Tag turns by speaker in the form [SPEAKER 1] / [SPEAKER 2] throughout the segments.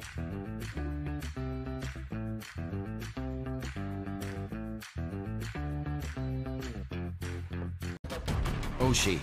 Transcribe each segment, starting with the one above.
[SPEAKER 1] Oshi.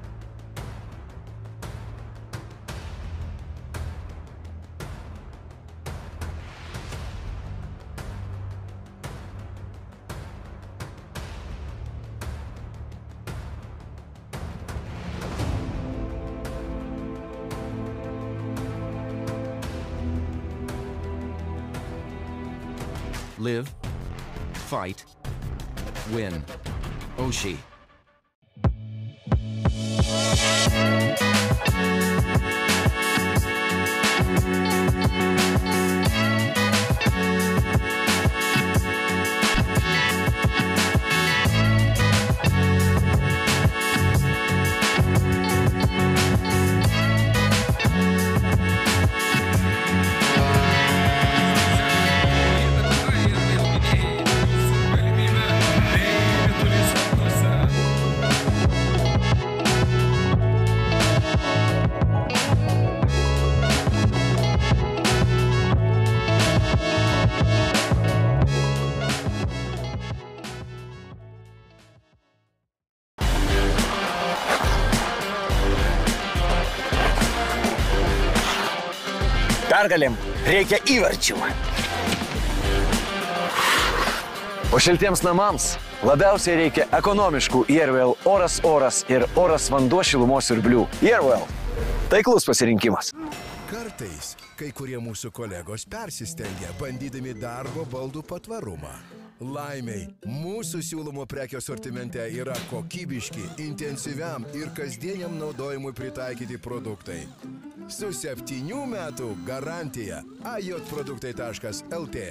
[SPEAKER 1] Live, fight, win. Oshi.
[SPEAKER 2] Pergalėm reikia įvarčių.
[SPEAKER 3] O šiltiems namams labiausiai reikia ekonomiškų Airwell oras ir oras vanduo šilumos siurblių. Airwell – taiklus pasirinkimas.
[SPEAKER 4] Kartais kai kurie mūsų kolegos persistengia, bandydami darbo baldų patvarumą. Laimiai, mūsų siūlomo prekio asortimente yra kokybiški, intensyviam ir kasdieniam naudojimui pritaikyti produktai. Su 7 metų garantija ajotproduktai.lt.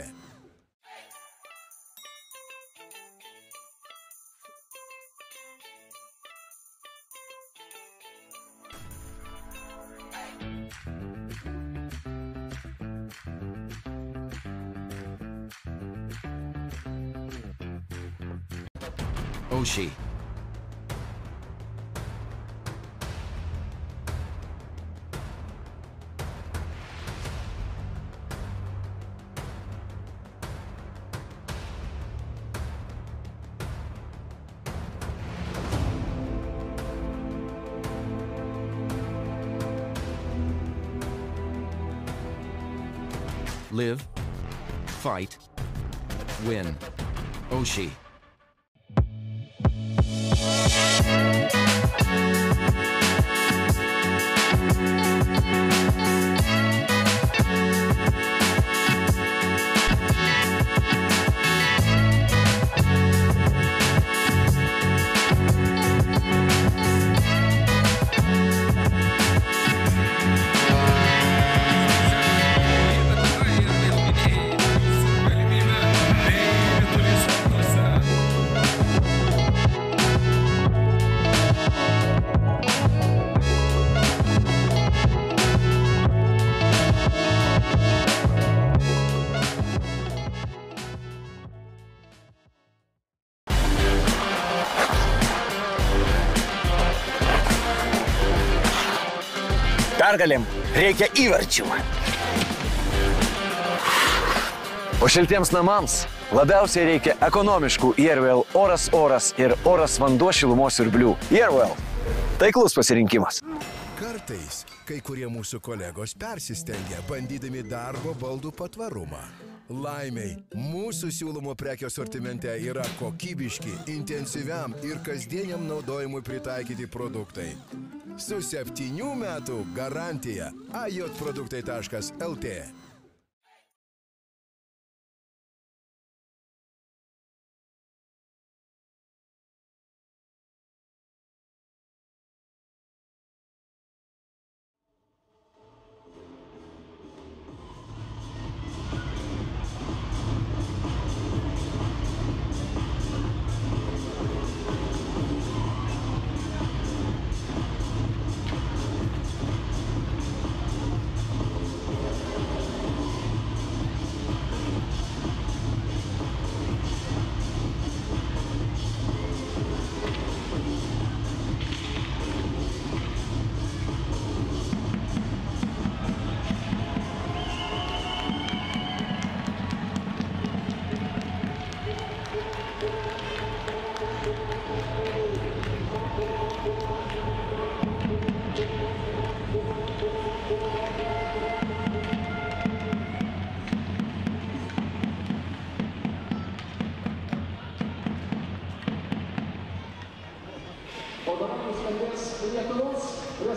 [SPEAKER 1] Oshi. Live, fight, win. Oshi.
[SPEAKER 2] Pergalėm reikia įvarčių.
[SPEAKER 3] O šiltiems namams labiausiai reikia ekonomiškų Airwell oras ir oras vanduo šilumos siurblių. Airwell – taiklus pasirinkimas.
[SPEAKER 4] Kartais kai kurie mūsų kolegos persistengia, bandydami darbo baldų patvarumą. Laimiai, mūsų siūlomo prekio asortimente yra kokybiški, intensyviam ir kasdieniam naudojimui pritaikyti produktai. Su 7 metų garantija ajotproduktai.lt.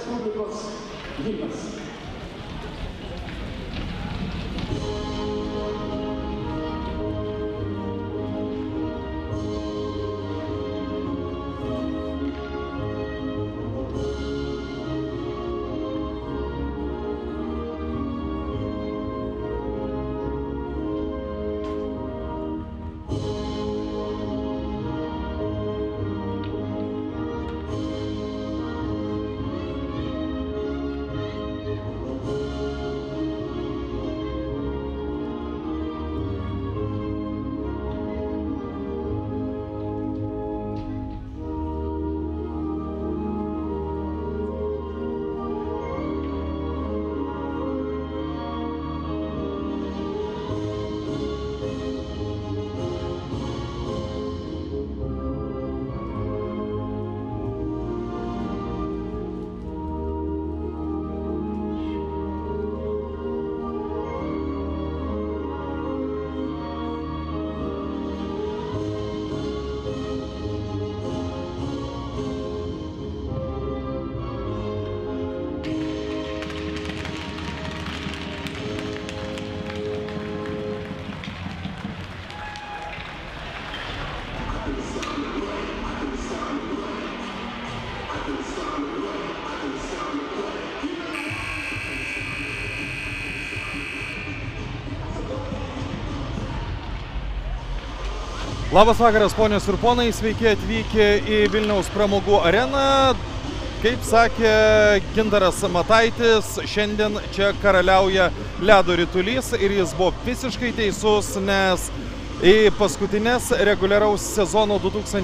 [SPEAKER 5] Respublikos himnas.
[SPEAKER 6] Labas vakaras, ponios ir ponai, sveiki atvykę į Vilniaus pramogų areną. Kaip sakė Gintaras Mataitis, šiandien čia karaliauja ledo ritulys ir jis buvo visiškai teisus, nes į paskutinės reguliaraus sezono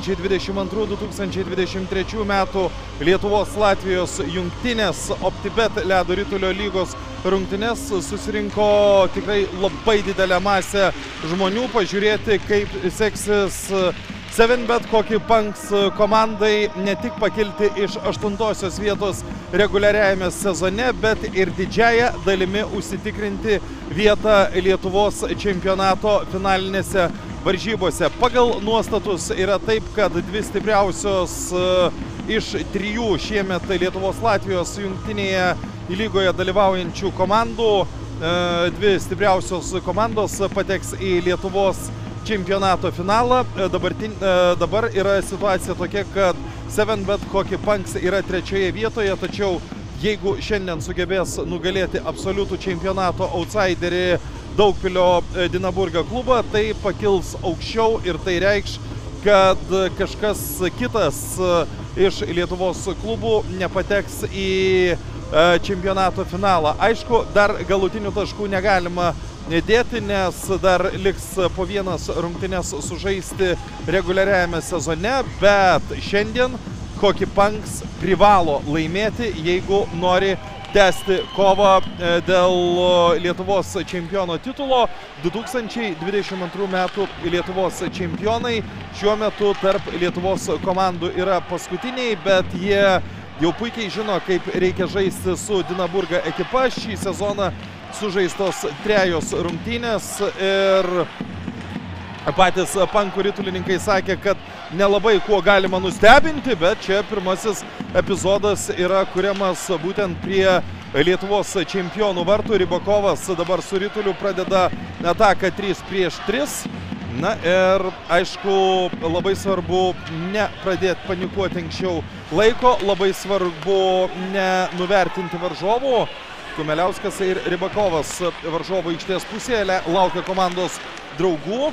[SPEAKER 6] 2022-2023 metų Lietuvos-Latvijos jungtinės OptiBet ledo ritulio lygos rungtynes susirinko tikrai labai didelę masę žmonių pažiūrėti, kaip seksis 7bet Hockey Punks komandai ne tik pakilti iš 8-osios vietos reguliariajame sezone, bet ir didžiąją dalimi užsitikrinti vietą Lietuvos čempionato finalinėse varžybose. Pagal nuostatus yra taip, kad dvi stipriausios iš 3 šiemet Lietuvos-Latvijos jungtinėje lygoje dalyvaujančių komandų, dvi stipriausios komandos pateks į Lietuvos čempionato finalą. Dabar yra situacija tokia, kad 7bet Hockey Punks yra 3 vietoje, tačiau jeigu šiandien sugebės nugalėti absoliutų čempionato outsiderį Daugpilio Dinaburga klubą, tai pakils aukščiau ir tai reikš, kad kažkas kitas iš Lietuvos klubų nepateks į čempionato finalą. Aišku, dar galutinių taškų negalima dėti, nes dar liks po vienas rungtynes sužaisti reguliariajame sezone, bet šiandien Hockey Punks privalo laimėti, jeigu nori tęsti kovą dėl Lietuvos čempiono titulo. 2022 metų Lietuvos čempionai šiuo metu tarp Lietuvos komandų yra paskutiniai, bet jie jau puikiai žino, kaip reikia žaisti su Dinaburga ekipa. Šį sezoną sužaistos 3 rungtynės ir patys Punkų ritulininkai sakė, kad nelabai kuo galima nustebinti, bet čia pirmasis epizodas yra kuriamas būtent prie Lietuvos čempionų vartų. Rybakovas dabar su rituliu pradeda ataką 3 prieš 3. Na ir aišku, labai svarbu nepradėti panikuoti anksčiau laiko, labai svarbu nenuvertinti varžovų. Kumeliauskas ir Rybakovas varžovų aikštės pusėje laukia komandos draugų.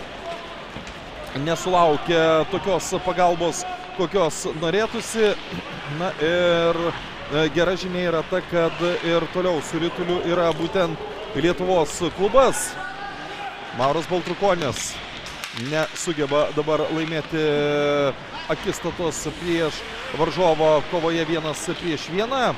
[SPEAKER 6] Nesulaukia tokios pagalbos, kokios norėtųsi. Na ir gera žinia yra ta, kad ir toliau su rituliu yra būtent Lietuvos klubas. Mauras Baltrukonis nesugeba dabar laimėti akistatos prieš varžovo kovoje 1 prieš 1.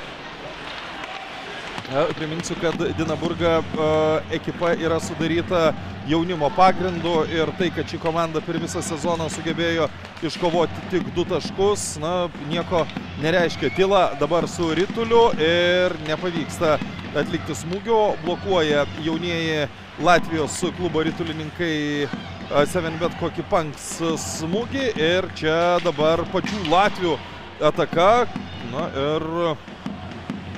[SPEAKER 6] Priminsiu, kad Dinaburga ekipa yra sudaryta jaunimo pagrindu ir tai, kad ši komanda per visą sezoną sugebėjo iškovoti tik 2 taškus, na, nieko nereiškia. Tyla dabar su rituliu ir nepavyksta atlikti smūgio, blokuoja jaunieji Latvijos klubo ritulininkai 7bet Hockey Punks smūgį ir čia dabar pačių Latvių ataka. Na ir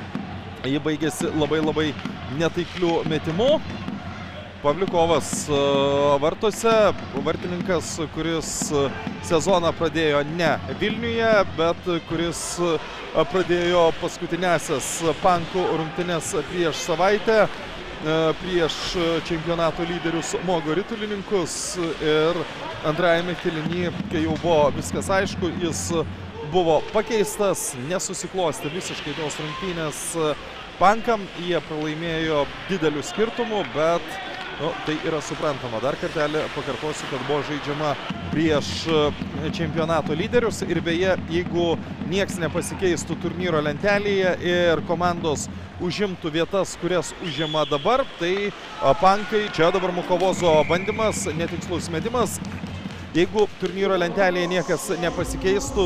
[SPEAKER 6] Jį baigėsi labai netaiklių metimų. Pavliukovas vartuose, vartininkas, kuris sezoną pradėjo ne Vilniuje, bet kuris pradėjo paskutinėsias Pankų rungtynes prieš savaitę, prieš čempionato lyderius Mogo ritulininkus ir antrajame kėliny, kai jau buvo viskas aišku, jis buvo pakeistas, nesusiklostė visiškai tos rungtynės Pankam, jie pralaimėjo didelių skirtumų, bet tai yra suprantama. Dar kartelį pakartosiu, kad buvo žaidžiama prieš čempionato lyderius ir beje, jeigu nieks nepasikeistų turnyro lentelėje ir komandos užimtų vietas, kurias užima dabar, tai Pankai, čia dabar Mukovozo bandymas, netikslus metimas. Jeigu turnyro lentelėje niekas nepasikeistų,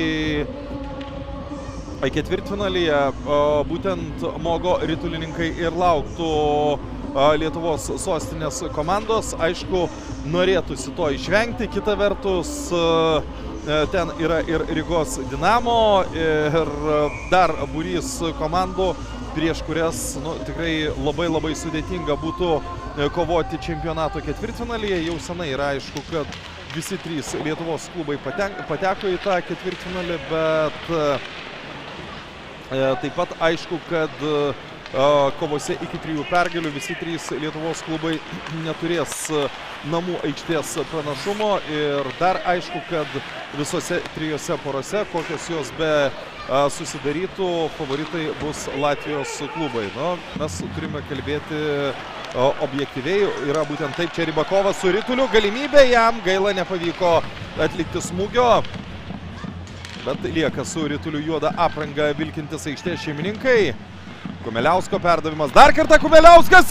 [SPEAKER 6] tai ketvirtfinalyje būtent Mogo ritulininkai ir lauktų Lietuvos sostinės komandos. Aišku, norėtųsi to išvengti. Kita vertus, ten yra ir Rygos Dinamo ir dar būrys komandų, prieš kurias tikrai labai sudėtinga būtų kovoti čempionato ketvirtfinalyje. Jau senai yra aišku, kad visi trys Lietuvos klubai pateko į tą ketvirtfinalį, bet taip pat aišku, kad kovose iki 3 pergalių visi 3 Lietuvos klubai neturės namų aikštės pranašumo ir dar aišku, kad visose 3 porose, kokios jos be susidarytų, favoritai bus Latvijos klubai. Mes turime kalbėti objektyviai, yra būtent taip, čia Rybakovas su Rituliu, galimybė jam, gaila nepavyko atlikti smūgio, bet lieka su Rituliu juodą aprangą vilkintis aikštės šeimininkai. Kumeliausko perdavimas, dar kartą Kumeliauskas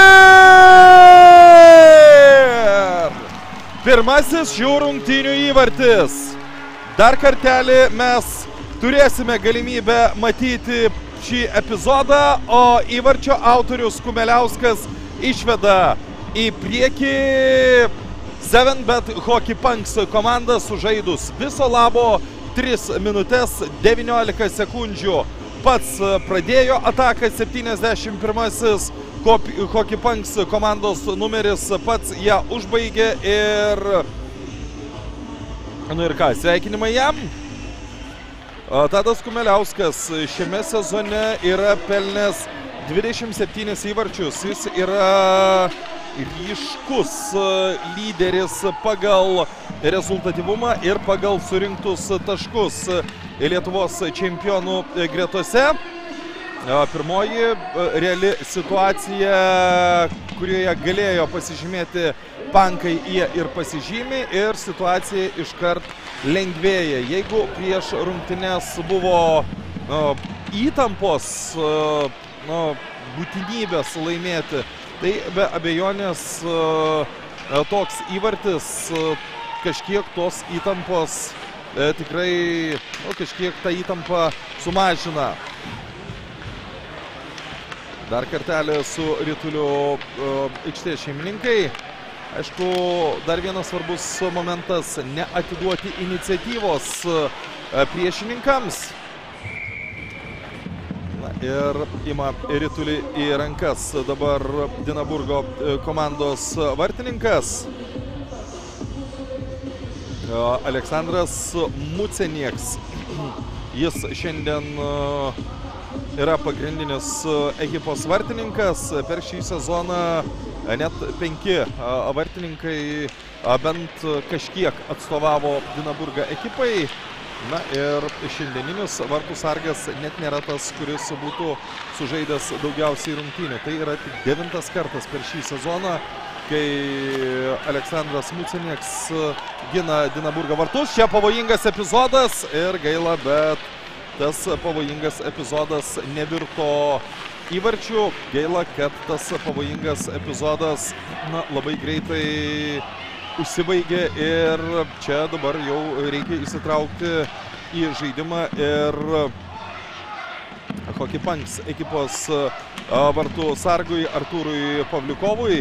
[SPEAKER 6] ir pirmasis šių rungtynių įvartis. Dar kartelį mes turėsime galimybę matyti šį epizodą, o įvarčio autorius Kumeliauskas išveda į priekį 7bet Hockey Punks komandą sužaidus viso labo 3 minutės 19 sekundžių. Pats pradėjo ataką 71-asis Hockey Punks komandos numeris, pats ją užbaigė ir ką, sveikinimai jam. Tadas Kumeliauskas šiame sezone yra pelnęs 27 įvarčius, jis yra ryškus lyderis pagal rezultatyvumą ir pagal surinktus taškus Lietuvos čempionų gretose. Pirmoji reali situacija, kurioje galėjo pasižymėti Pankai, jie ir pasižymi ir situacija iškart lengvėja. Jeigu prieš rungtynes buvo įtampos, būtinybės laimėti, tai be abejonės toks įvartis kažkiek tos įtampos tikrai kažkiek tą įtampą sumažina. Dar kartelį su Rituliu aikštės šeimininkai. Aišku, dar vienas svarbus momentas – neatiduoti iniciatyvos priešininkams. Ir ima Ritulį į rankas dabar Dinaburgo komandos vartininkas. Aleksandras Mucenieks. Jis šiandien yra pagrindinis ekipos vartininkas. Per šį sezoną net 5 vartininkai bent kažkiek atstovavo Dinaburgą ekipai. Na ir šiandieninis vartų sargas net nėra tas, kuris būtų sužaidęs daugiausiai rungtynių. Tai yra tik 9 kartas per šį sezoną, kai Aleksandras Mucenieks gina Dinaburgo vartus. Čia pavojingas epizodas ir gaila, bet tas pavojingas epizodas nevirto įvarčių. Gaila, kad tas pavojingas epizodas labai greitai užsibaigė ir čia dabar jau reikia įsitraukti į žaidimą ir Hockey Punks ekipos vartų sargui Artūrui Pavliukovui.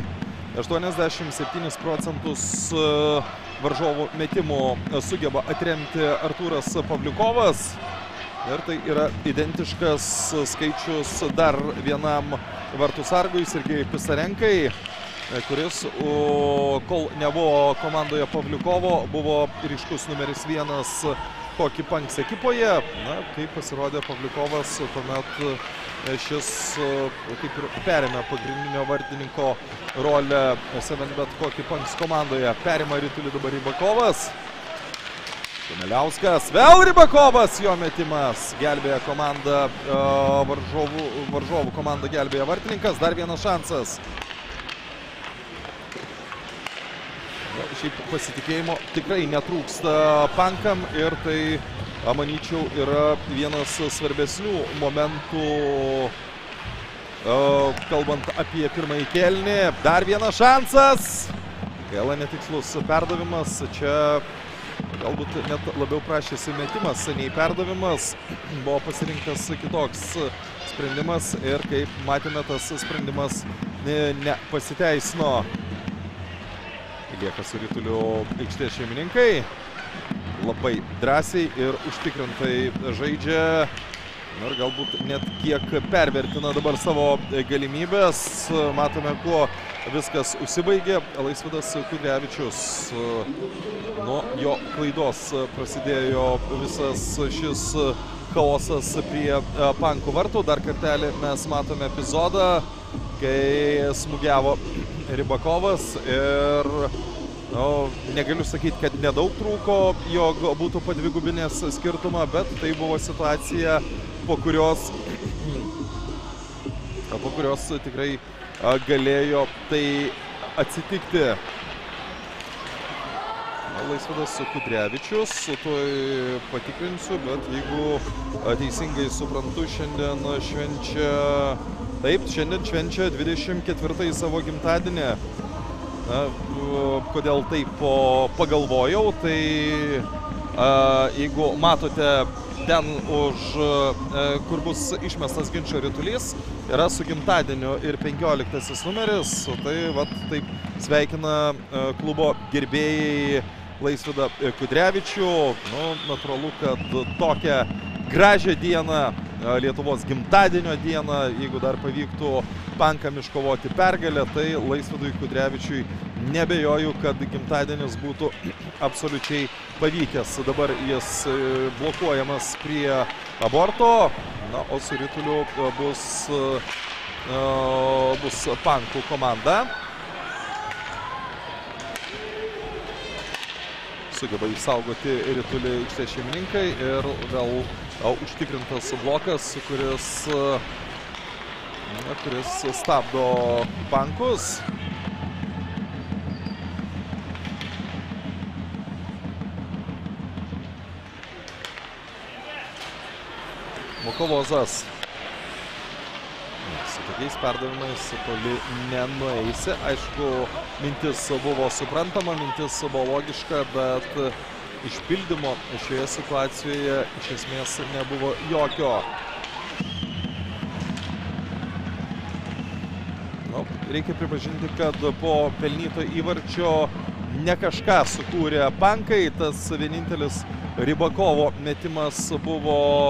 [SPEAKER 6] 87% varžovų metimų sugeba atremti Artūras Pavliukovas. Ir tai yra identiškas skaičius dar vienam vartų sargui Sergejui Pisarenkai, kuris, kol nebuvo komandoje Pavliukovo, buvo ryškus numeris 1 Hockey Punks ekipoje. Na, kai pasirodė Pavliukovas, tuomet šis kaip ir perėmė pagrindinio vartininko rolę 7bet Hockey Punks komandoje. Perima ritulį dabar Rybakovas. Tuneliauskas, vėl Rybakovas, jo metimas, gelbėja komanda, varžovų komanda gelbėja vartininkas, dar vienas šansas. Šiaip pasitikėjimo tikrai netrūksta Pankam ir tai, manyčiau, yra vienas svarbesnių momentų, kalbant apie pirmąjį kėlinį. Dar vienas šansas, gaila netikslus perdavimas, čia galbūt net labiau prašėsi metimas nei perdavimas, buvo pasirinktas kitoks sprendimas ir kaip matėme, tas sprendimas nepasiteisino. Lieka su rituliu aikštės šeimininkai, labai drąsiai ir užtikrintai žaidžia ir galbūt net kiek pervertina dabar savo galimybės. Matome, kuo viskas užsibaigė. Laisvydas Kudrevičius, nuo jo klaidos prasidėjo visas šis chaosas prie Pankų vartų. Dar kartelį mes matome epizodą, kai smūgiavo Rybakovas ir negaliu sakyti, kad nedaug trūko, jog būtų padvigubinęs skirtumą, bet tai buvo situacija, po kurios tikrai galėjo tai atsitikti. Laisvydas Kudrevičius, tuoj patikrinsiu, bet jeigu teisingai suprantu, šiandien švenčia 24 savo gimtadienį. Kodėl taip pagalvojau, tai jeigu matote ten kur bus išmestas ginčo ritulys, yra su gimtadieniu ir 15 numeris, tai taip sveikina klubo gerbėjai Laisvydą Kudrevičių. Natūralu, kad tokią gražią dieną, Lietuvos gimtadienio dieną, jeigu dar pavyktų Pankam iškovoti pergalę, tai Laisvydui Kudrevičiui nebejoju, kad gimtadienis būtų absoliučiai pavykęs. Dabar jis blokuojamas prie aborto, o su rituliu bus Pankų komanda. Sugeba išsaugoti ritulį aikštės šeimininkai ir vėl užtikrintas blokas, kuris stabdo Pankus. Mukovozas. Su tokiais perdavimais toli nenueisi. Aišku, mintis buvo suprantama, mintis buvo logiška, bet išpildymo šioje situacijoje iš esmės nebuvo jokio. Reikia pripažinti, kad po pelnyto įvarčio ne kažką sukūrė Pankai. Tas vienintelis Rybakovo metimas buvo,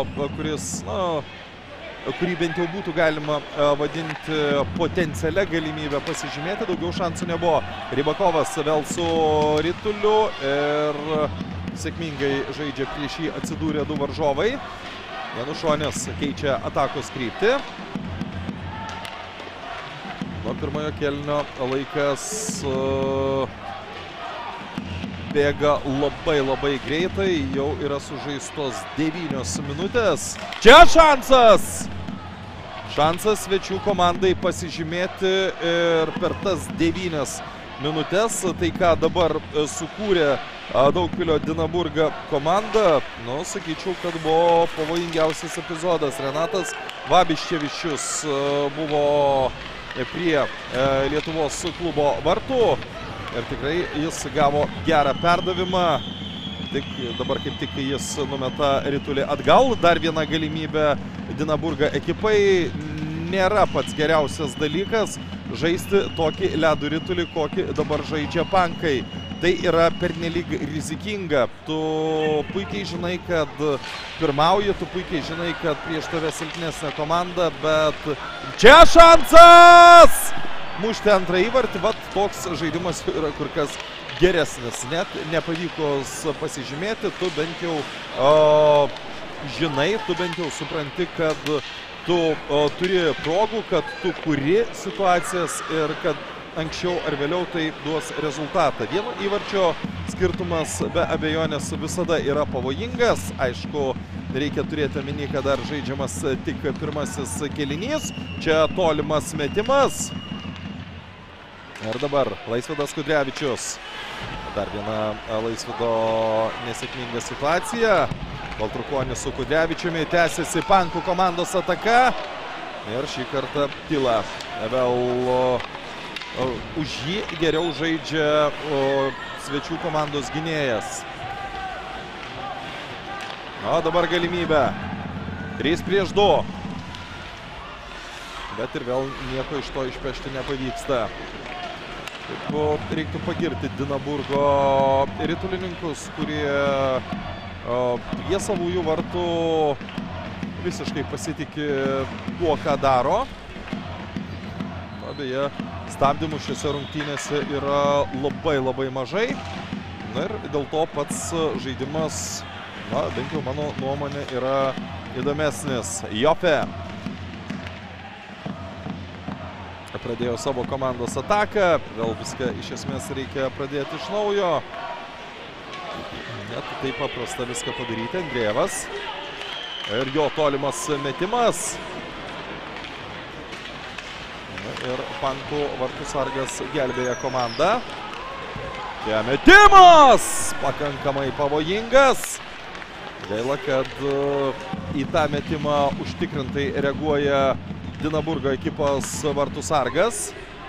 [SPEAKER 6] kurį bent jau būtų galima vadinti potencialia galimybę pasižymėti. Daugiau šansų nebuvo. Rybakovas vėl su rituliu ir sėkmingai žaidžia prieš jį, atsidūrė du varžovai. Janušonis keičia atakos kryptį. Nuo pirmojo kėlinio laikas bėga labai greitai, jau yra sužaistos 9 minutės. Čia šansas! Šansas svečių komandai pasižymėti ir per tas 9 minutės, tai ką dabar sukūrė Daugpilio Dinaburga komanda, sakyčiau, kad buvo pavojingiausias epizodas. Renatas Vabiščevičius buvo prie Lietuvos klubo vartų ir tikrai jis gavo gerą perdavimą. Dabar kaip tik jis numeta ritulį atgal. Dar viena galimybė Dinaburga ekipai. Nėra pats geriausias dalykas žaisti tokį ledų ritulį, kokį dabar žaidžia Pankai. tai yra pernelyg rizikinga. Tu puikiai žinai, kad pirmauji, tu puikiai žinai, kad prieš tave silpnesnė komanda, bet čia šansas! Mušti antrą įvartį, vat toks žaidimas yra kur kas geresnis. Net nepavykus pasižymėti, tu bent jau žinai, tu bent jau supranti, kad tu turi progų, kad tu kuri situacijas ir kad anksčiau ar vėliau tai duos rezultatą. Vieno įvarčio skirtumas be abejonės visada yra pavojingas. Aišku, reikia turėti omeny, kad dar žaidžiamas tik pirmasis kėlinys. Čia tolimas metimas. Ir dabar Laisvydas Kudrevičius. Dar viena Laisvydo nesėkminga situacija. Baltrukonis su Kudrevičiumi, tęsiasi Pankų komandos ataka. Ir šį kartą tyla. Vėl už jį geriau žaidžia svečių komandos gynėjas. O dabar galimybė. 3-2. Bet ir vėl nieko iš to išpešti nepavyksta. Taip reiktų pagirti Dinaburgo ritulininkus, kurie prie savųjų vartų visiškai pasitikė tuo, ką daro. Beje, stabdymų šiose rungtynėse yra labai mažai. Na ir dėl to pats žaidimas, na, bent jau mano nuomonė, yra įdomesnis. Jope pradėjo savo komandos ataką. Vėl viską iš esmės reikia pradėti iš naujo. Net taip paprasta viską padaryti. Andrejevas. Ir jo tolimas metimas. Ir Pankų vartų sargas gelbėja komandą. Čia metimas! Pakankamai pavojingas. Gaila, kad į tą metimą užtikrintai reaguoja Dinaburgo ekipos vartų sargas.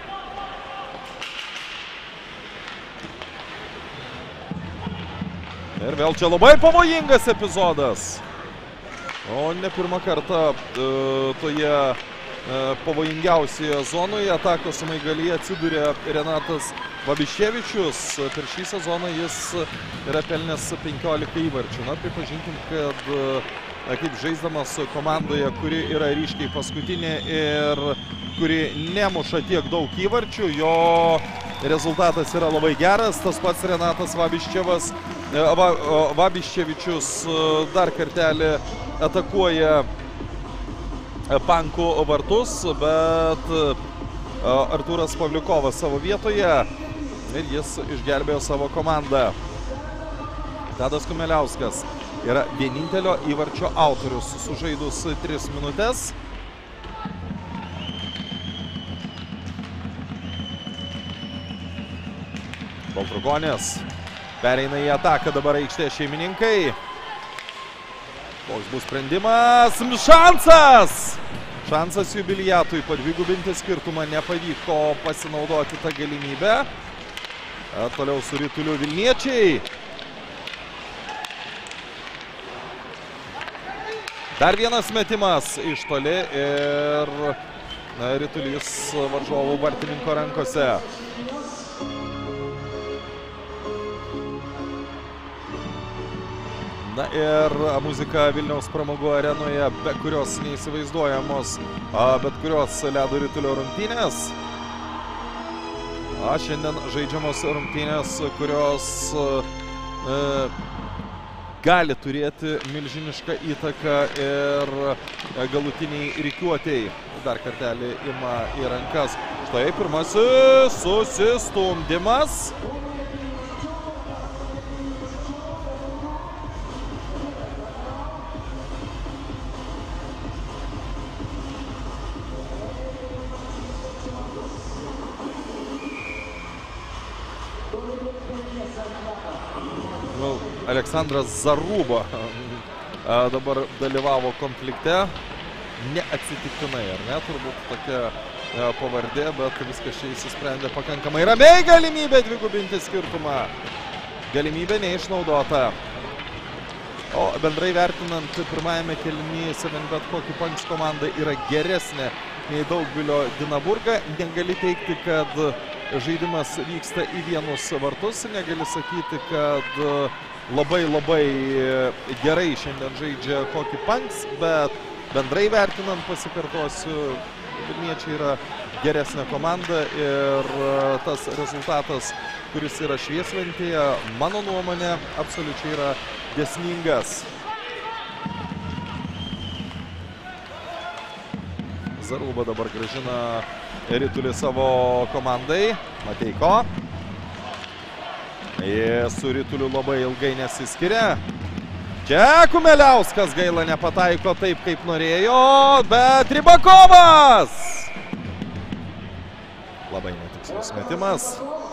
[SPEAKER 6] Ir vėl čia labai pavojingas epizodas. O ne pirmą kartą toje pavojingiausioje zonoje atakos Smaigalyje atsiduria Renatas Vabiševičius. Per šį sezoną jis yra pelnęs 15 įvarčių. Na, pripažinkim, kad kaip žaisdamas komandoje, kuri yra ryškiai paskutinė ir kuri nemuša tiek daug įvarčių, jo rezultatas yra labai geras. Tas pats Renatas Vabiševičius dar kartelį atakuoja Pankų vartus, bet Artūras Pavliukovas savo vietoje ir jis išgelbėjo savo komandą. Tadas Kumeliauskas yra vienintelio įvarčio autorius, sužaidus 3 minutės. Baltrukonis pereina į ataką dabar aikštės šeimininkai. Koks bus sprendimas? Šansas! Šansas Jubiliatui padvigubinti skirtumą, nepavyko pasinaudoti tą galimybę. Toliau su Rituliu vilniečiai. Dar vienas metimas iš toli ir Ritulys varžovų vartininko rankose. Na ir muzika Vilniaus pramogų arenoje, be kurios neįsivaizduojamos bet kurios ledo ritulio rungtynės. Šiandien žaidžiamos rungtynės, kurios gali turėti milžinišką įtaką ir galutiniai rikiuotei. Dar kartelį ima į rankas. Štai pirmasis susistumdymas. Aleksandras Zaruba dabar dalyvavo konflikte. Neatsitiktinai, ar ne? Turbūt tokia pavardė, bet viskas čia įsisprendė pakankamai ramiai. Galimybė dvigubinti skirtumą. Galimybė neišnaudota. O bendrai vertinant, pirmajame kėlinyje 7bet Hockey Punks komanda yra geresnė nei Daugvilio Dinaburga. Negali teikti, kad žaidimas vyksta į vienus vartus. Negali sakyti, kad labai gerai šiandien žaidžia Hockey Punks, bet bendrai vertinant, pasikartosiu, Vilniečiai yra geresnė komanda ir tas rezultatas, kuris yra šviesventėje, mano nuomonė, absoliučiai yra dėsningas. Zaruba dabar grąžina ritulį savo komandai. Mateiko. Jis su rituliu labai ilgai nesiskiria. Čia Kumeliauskas gaila nepataiko taip, kaip norėjo, bet Rybakovas! Labai netikslus metimas.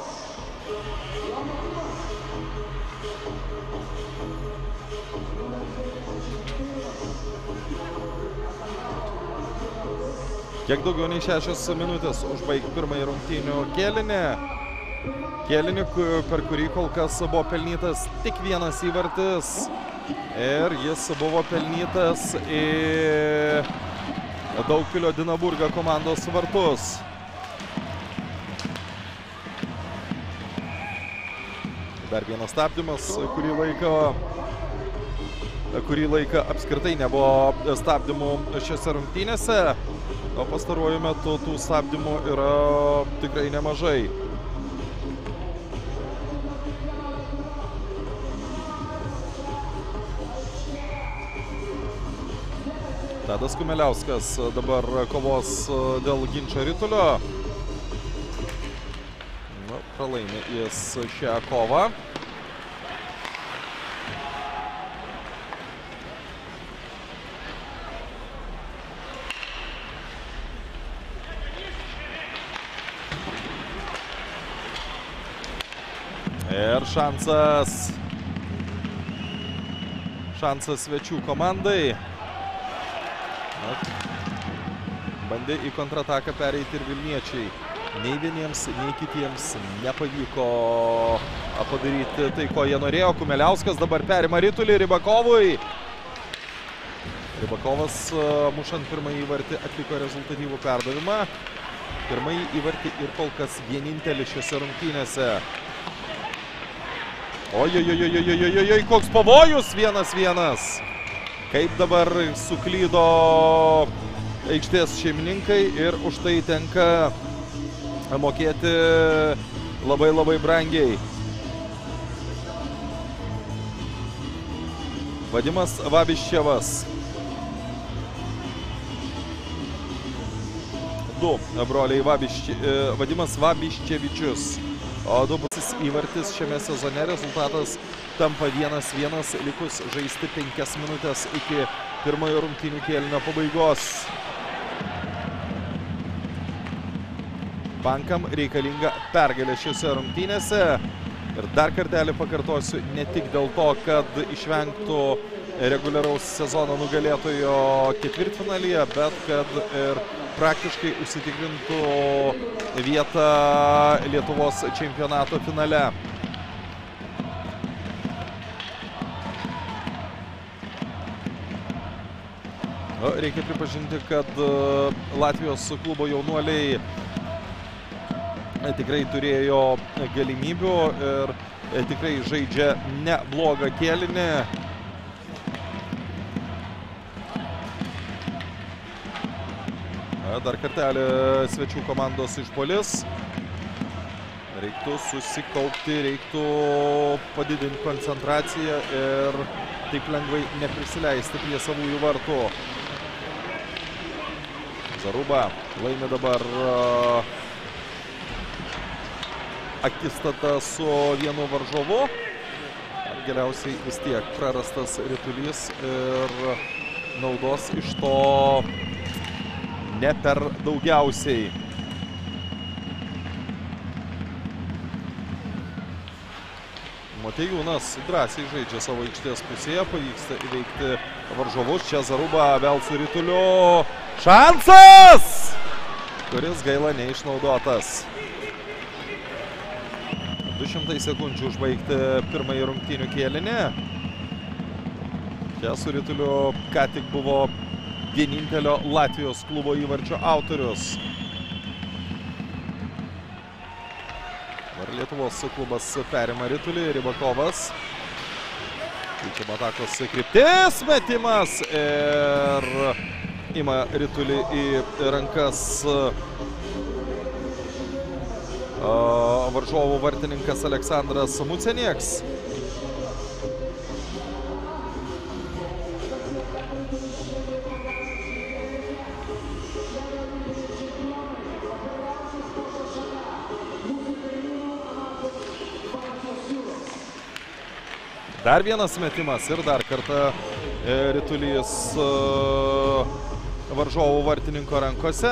[SPEAKER 6] Kiek daugiau nei 6 minutės užbaigti pirmąjį rungtynių kėlinį. Kėlinį, per kurį kol kas buvo pelnytas tik vienas įvartis. Ir jis buvo pelnytas į Daugpilio Dinaburga komandos vartus. Dar vienas stabdymas, kurį laiką apskritai nebuvo stabdymų šiose rungtynėse. O pastaruoju metu tų stabdymų yra tikrai nemažai. Tadas Kumeliauskas dabar kovos dėl ginčo ritulio. Pralaimi jis šią kovą. Ir šansas svečių komandai. Bandė į kontrataką pereiti ir Vilniečiai. Nei vieniems, nei kitiems nepavyko padaryti tai, ko jie norėjo. Kumeliauskas dabar perima ritulį Rybakovui. Rybakovas, mušant pirmąjį įvartį, atliko rezultatyvų perdavimą. Pirmąjį įvartį ir kol kas vienintelį šiose rungtynėse. Oi, koks pavojus 1-1. Kaip dabar suklydo aikštės šeimininkai ir už tai tenka mokėti labai brangiai. Vadimas Vabiščevas. Du broliai Vadimas Vabiščevičius. O dubusis įvartis šiame sezone, rezultatas tampa 1-1, likus žaisti 5 minutės iki pirmojo rungtynių kėlinio pabaigos. Pankam reikalinga pergalė šiose rungtynėse. Ir dar kartelį pakartosiu, ne tik dėl to, kad išvengtų reguliaraus sezono nugalėtojo ketvirtfinalyje, bet kad ir praktiškai užsitikrintų vietą Lietuvos čempionato finale. Reikia pripažinti, kad Latvijos klubo jaunuoliai tikrai turėjo galimybių ir tikrai žaidžia neblogą kėlinį. Dar kartelį svečių komandos išpuolis. Reiktų susikaupti, reiktų padidinti koncentraciją ir taip lengvai neprisileisti prie savųjų vartų. Zaruba laimi dabar akistatą su vienu varžovu. Galiausiai vis tiek prarastas ritulys ir naudos iš to ne per daugiausiai. Matejūnas drąsiai žaidžia savo aikštės pusėje, pavyksta įveikti varžovus. Čia Zaruba vėl su rituliu. Šansas! Kuris gaila neišnaudotas. 200 sekundžių užbaigti pirmąjį rungtynių kėlinį. Čia su rituliu ką tik buvo vienintelio Latvijos klubo įvarčio autorius. Lietuvos klubas perima ritulį, Rybakovas. Keičiama atakos kryptis, metimas ir ima ritulį į rankas varžovų vartininkas Aleksandras Mucenieks. Dar vienas metimas ir dar kartą ritulys varžovų vartininko rankose.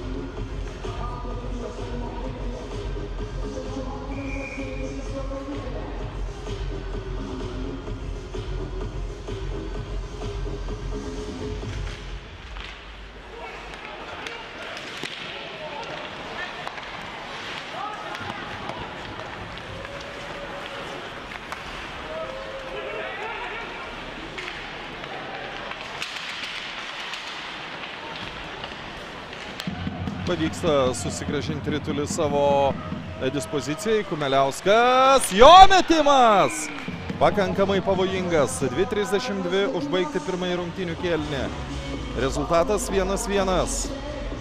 [SPEAKER 6] Pavyksta susigrąžinti ritulį savo dispozicijai. Kumeliauskas, jo metimas! Pakankamai pavojingas. 2:32 užbaigti pirmąjį rungtynių kėlinį. Rezultatas 1-1.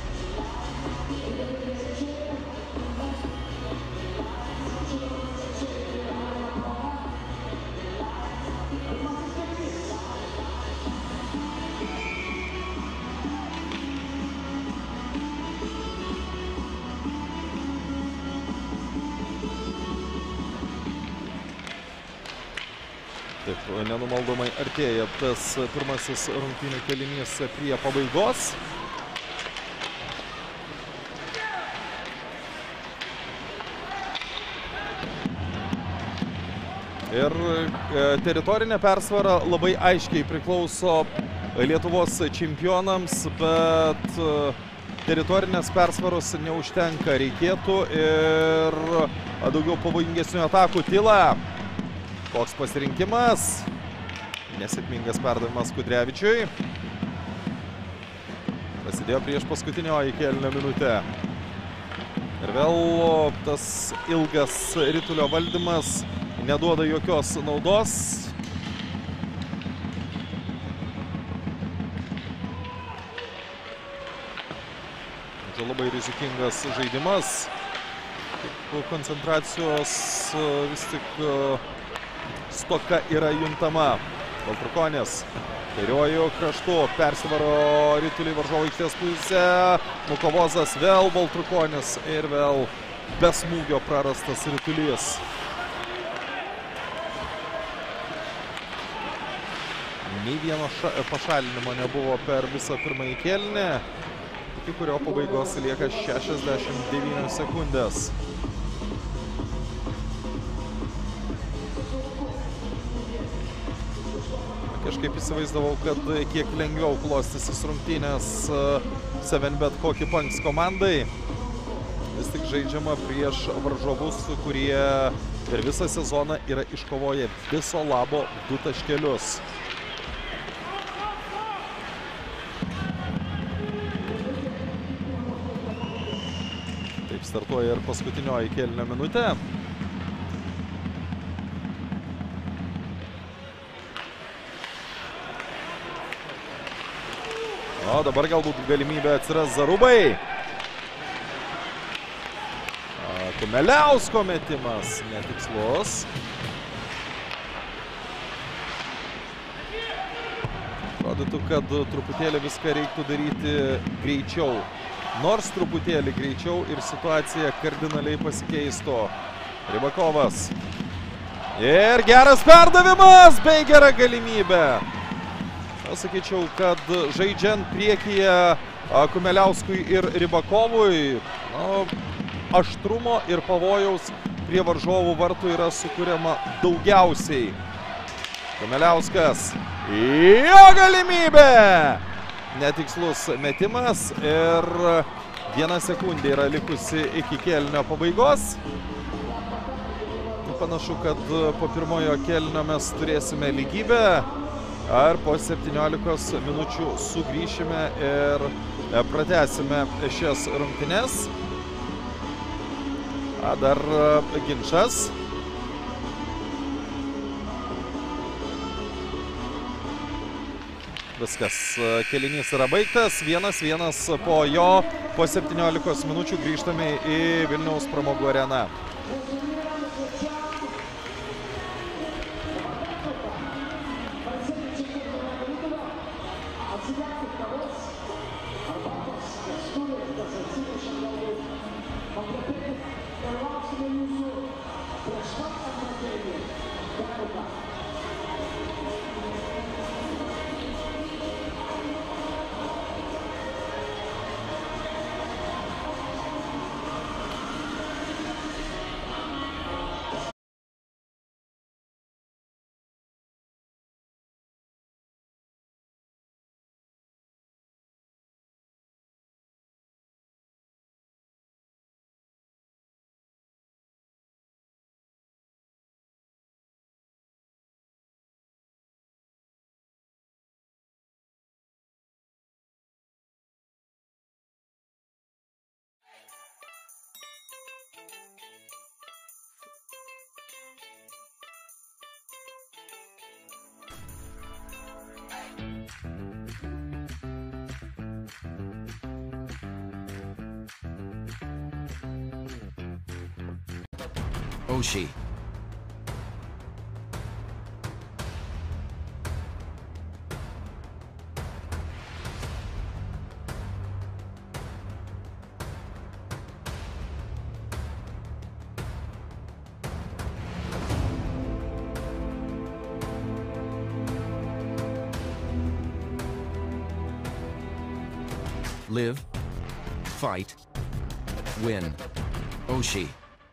[SPEAKER 6] Taip, nenumaldomai artėja tas pirmasis rungtynių kėlinys prie pabaigos. Ir teritorinė persvara labai aiškiai priklauso Lietuvos čempionams, bet teritorinės persvaros neužtenka. Reikėtų ir daugiau pavojingesnių atakų. Tyla. Koks pasirinkimas. Nesėkmingas perdavimas Kudrevičiui. Prasidėjo prieš paskutinioji kėlinio minutę. Ir vėl tas ilgas ritulio valdymas neduoda jokios naudos. Čia labai rizikingas žaidimas. Koncentracijos vis tik stoka yra juntama. Baltrukonis kairiuoju kraštu persivaro ritulį varžovų aikštės pusę. Mukovozas, vėl Baltrukonis ir vėl be smūgio prarastas ritulys. Nei vieno pašalinimo nebuvo per visą pirmąjį kėlinį, iki kurio pabaigos lieka 69 sekundės. Kažkaip įsivaizdavau, kad kiek lengviau klostysis rungtynės 7bet Hockey Punks komandai. Vis tik žaidžiama prieš varžovus, kurie per visą sezoną yra iškovoję viso labo 2 taškelius. Taip startuoja ir paskutinioji kėlinio minutė. O dabar galbūt galimybė atsiras Zarubai. Kumeliausko metimas netikslus. Atrodytų, kad truputėlį viską reiktų daryti greičiau. Nors truputėlį greičiau ir situacija kardinaliai pasikeistų. Rybakovas. Ir geras perdavimas bei gera galimybė. Aš sakyčiau, kad žaidžiant priekyje Kumeliauskui ir Rybakovui, aštrumo ir pavojaus prie varžovų vartų yra sukuriama daugiausiai. Kumeliauskas. Jo galimybė! Netikslus metimas ir 1 sekundė yra likusi iki kėlinio pabaigos. Panašu, kad po pirmojo kėlinio mes turėsime lygybę. Ar po 17 minučių sugrįšime ir pratęsime šias rungtynes. Dar ginčas. Viskas, kėlinys yra baigtas, 1-1 po jo, po 17 minučių grįžtame į Vilniaus pramogų areną.
[SPEAKER 1] Oshie. Live, fight, win. Oshie.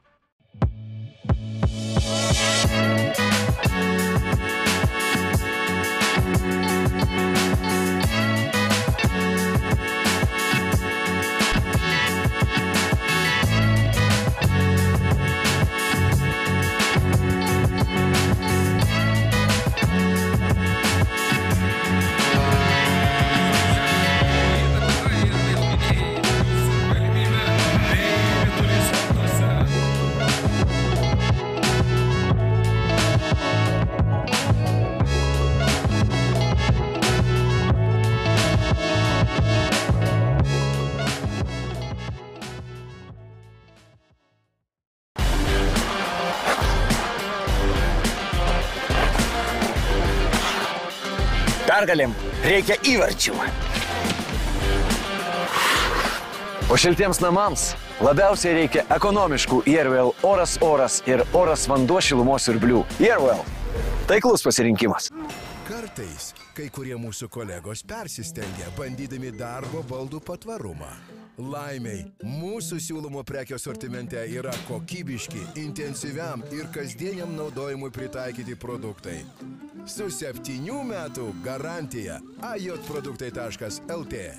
[SPEAKER 2] Pergalėm reikia įvarčių.
[SPEAKER 3] O šiltiems namams labiausiai reikia ekonomiškų Airwell oras ir oras vanduo šilumos siurblių. Airwell – taiklus pasirinkimas.
[SPEAKER 4] Kartais kai kurie mūsų kolegos persistengia, bandydami darbo baldų patvarumą. Laimiai, mūsų siūlomo prekio sortimente yra kokybiški, intensyviam ir kasdieniam naudojimui pritaikyti produktai. Su 7 metų garantija ajotproduktai.lt.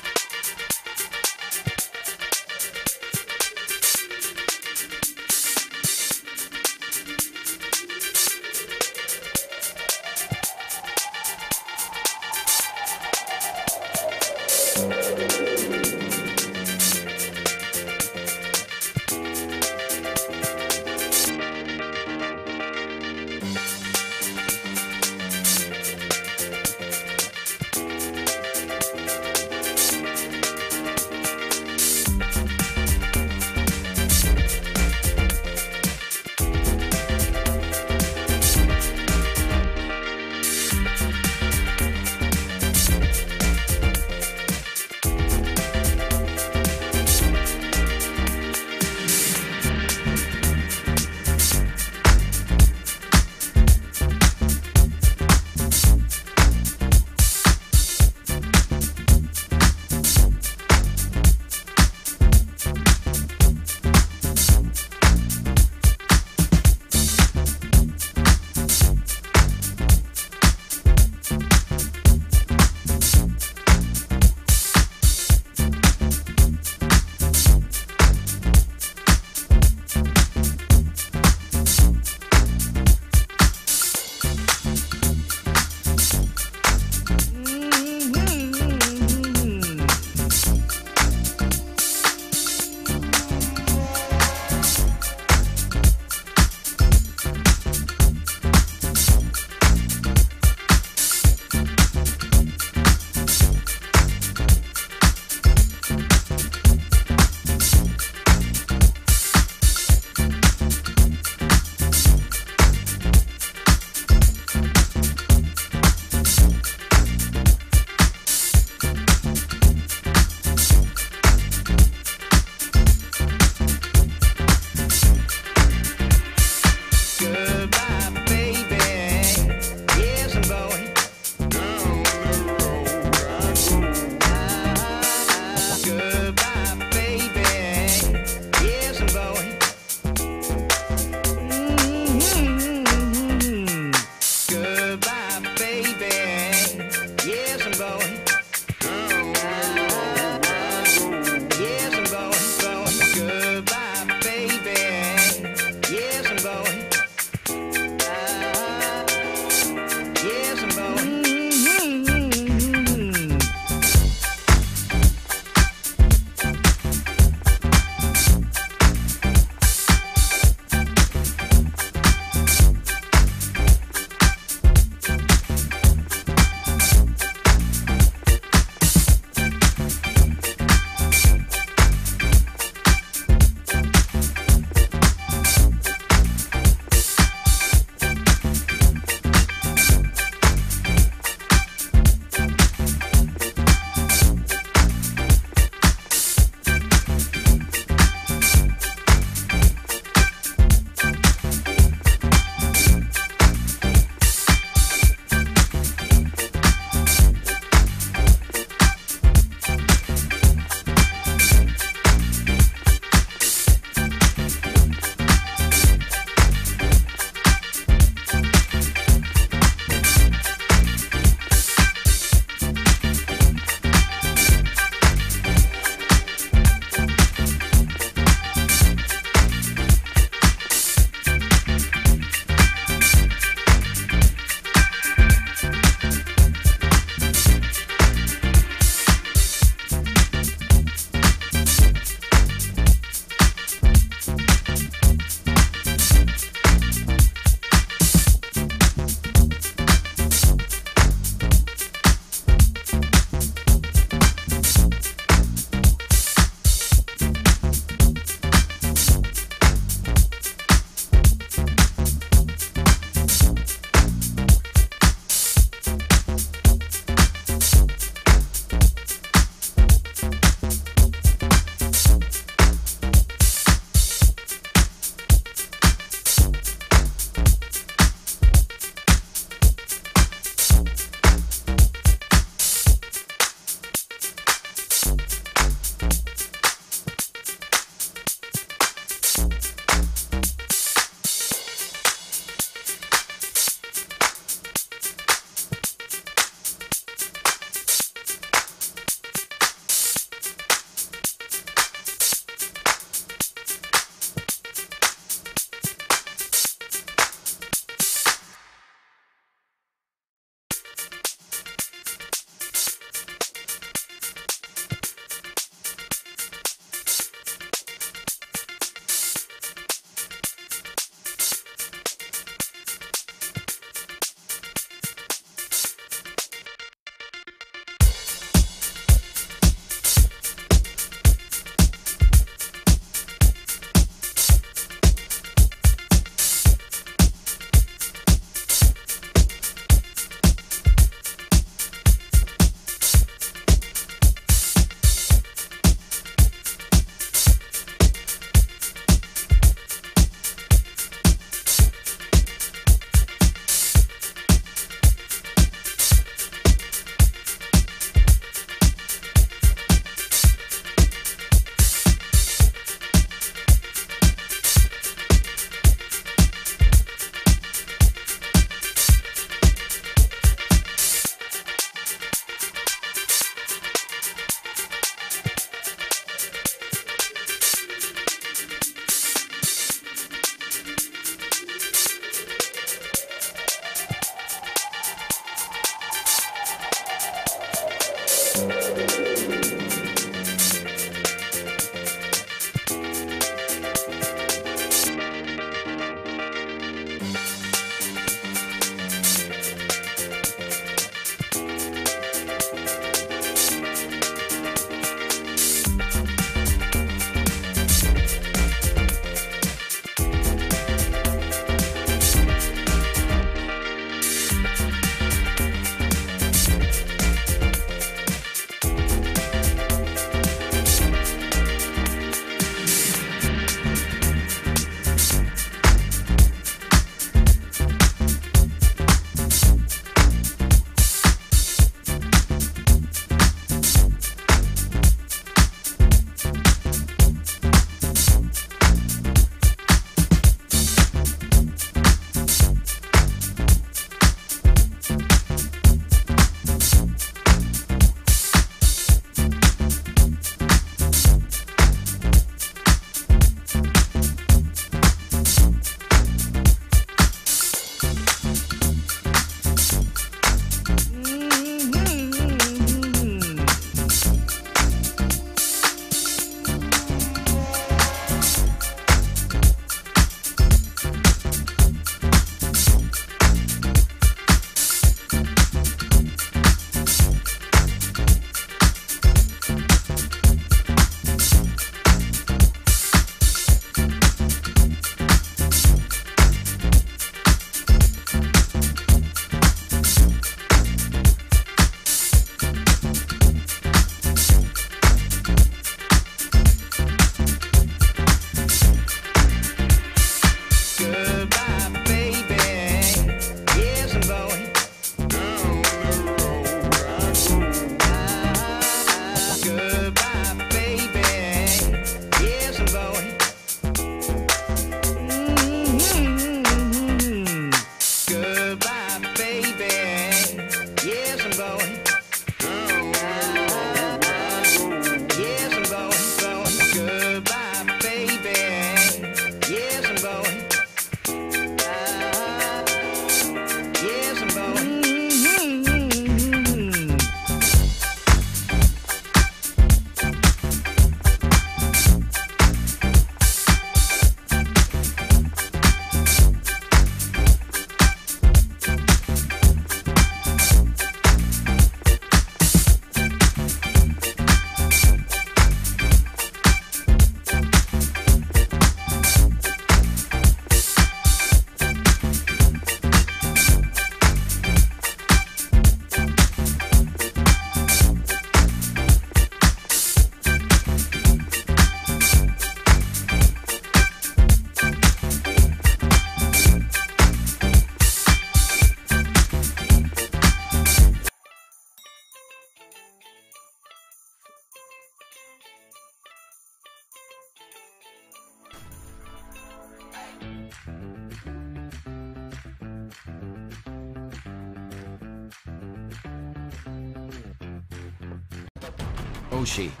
[SPEAKER 1] Oshie.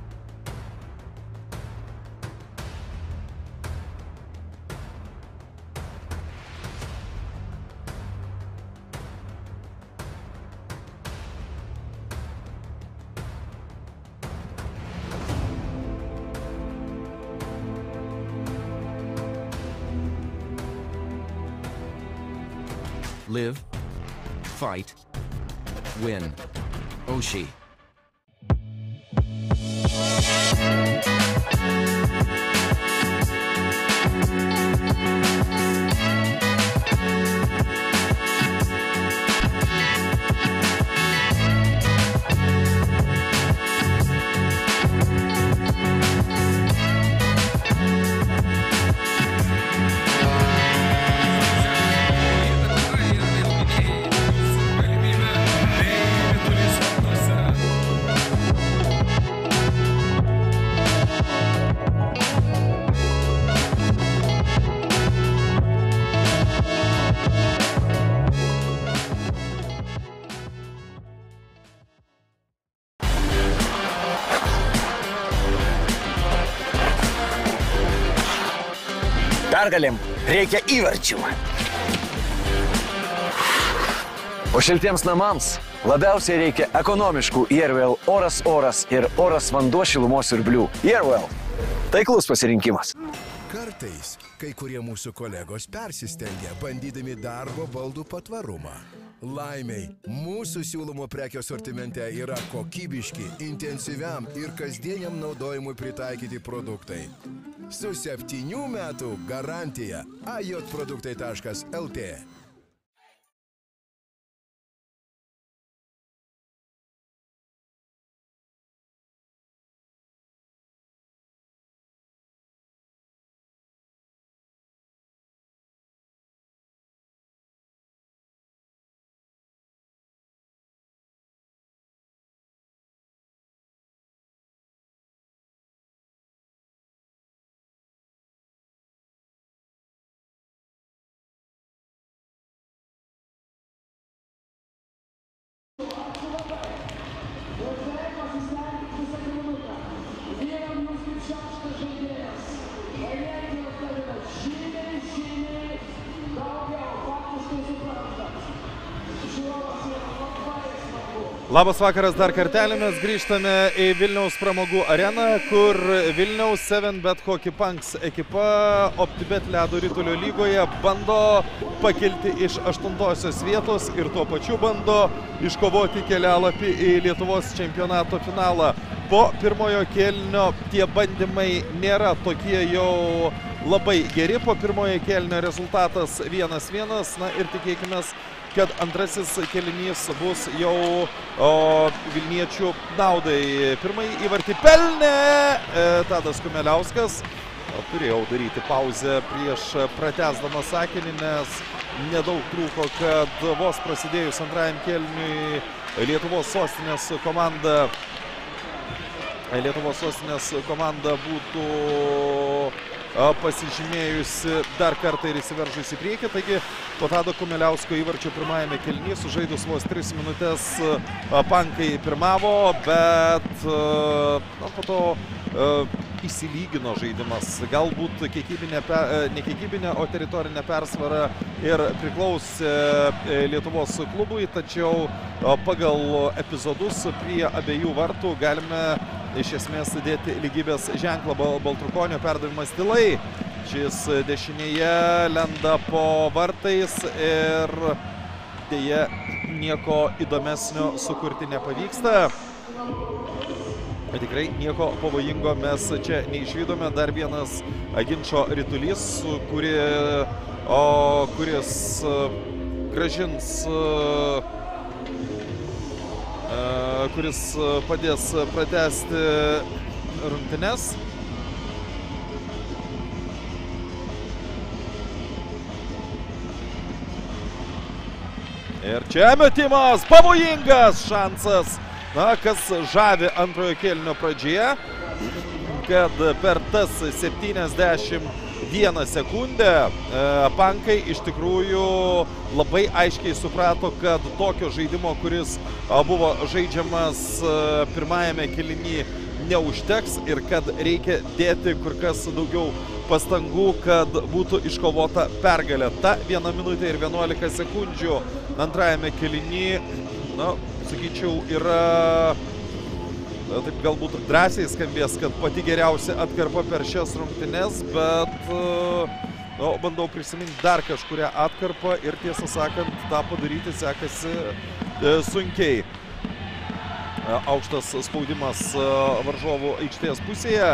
[SPEAKER 1] Live, fight, win. Oshie.
[SPEAKER 2] Pergalėm reikia įvarčių.
[SPEAKER 3] O šiltiems namams labiausiai reikia ekonomiškų Airwell oras ir oras vanduo šilumos siurblių. Airwell – taiklus pasirinkimas.
[SPEAKER 4] Kartais kai kurie mūsų kolegos persistengia, bandydami darbo baldų patvarumą. Laimiai, mūsų siūlomo prekio sortimente yra kokybiški, intensyviam ir kasdieniam naudojimui pritaikyti produktai. Su 7 metų garantija ajotproduktai.lt.
[SPEAKER 6] Labas vakaras dar kartelį, mes grįžtame į Vilniaus pramogų areną, kur Vilniaus 7bet Hockey Punks ekipa OptiBet ledo ritulio lygoje bando pakilti iš 8-osios vietos ir tuo pačiu bando iškovoti kelialapį į Lietuvos čempionato finalą. Po pirmojo kėlinio tie bandymai nėra tokie jau labai geri, po pirmojo kėlinio rezultatas 1-1, na ir tikėkimės, kad antrasis kėlinys bus jau Vilniečių naudai. Pirmąjį įvartį pelnė Tadas Kumeliauskas. Turėjau daryti pauzę prieš pratęsdamas sakinį, nes nedaug trūko, kad vos prasidėjus antrajam kėliniui Lietuvos sostinės komanda būtų pasižymėjusi dar kartą ir įsiveržusi į priekį. Taigi po Tado Kumeliausko įvarčio pirmajame kėlinyje sužaidus vos 3 minutės Pankai pirmavo, bet po to įsilygino žaidimas. Galbūt ne kiekybinė, o teritorinė persvara ir priklausė Lietuvos klubui, tačiau pagal epizodus prie abiejų vartų galime iš esmės dėti lygybės ženklą. Baltrukonio perdavimas Tylai. Šis dešinėje lenda po vartais ir dėja nieko įdomesnio sukurti nepavyksta. Tikrai nieko pavojingo mes čia neišvydome. Dar vienas ginčo ritulys, kuris grąžins, kuris padės pratęsti rungtynes. Ir čia metimas, pavojingas šansas. Na, kas žavi antrojo kėlinio pradžioje, kad per tas 70 1 sekundę. Pankai iš tikrųjų labai aiškiai suprato, kad tokio žaidimo, kuris buvo žaidžiamas pirmajame kėlinyje, neužteks ir kad reikia dėti kur kas daugiau pastangų, kad būtų iškovota pergalė. Ta 1 minutė ir 11 sekundžių antrajame kėlinyje, na, sakyčiau, yra, taip galbūt drąsiai skambės, kad pati geriausia atkarpa per šias rungtynes, bet bandau prisiminti dar kažkurią atkarpą ir tiesą sakant, tą padaryti sekasi sunkiai. Aukštas spaudimas varžovų aikštės pusėje.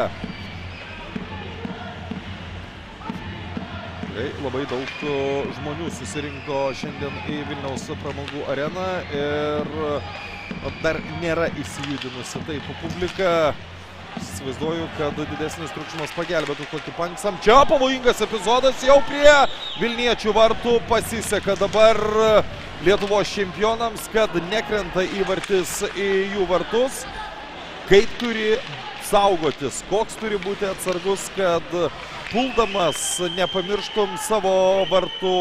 [SPEAKER 6] Labai daug žmonių susirinko šiandien į Vilniaus pramogų areną ir dar nėra įsijudinusi taip publika. Įsivaizduoju, kad didesnis triukšmas pagelbėtų kokį Panksam. Čia pavojingas epizodas jau prie Vilniečių vartų. Pasiseka dabar Lietuvos čempionams, kad nekrenta įvartis į jų vartus. Kaip turi saugotis, koks turi būti atsargus, kad puldamas nepamirštum savo vartų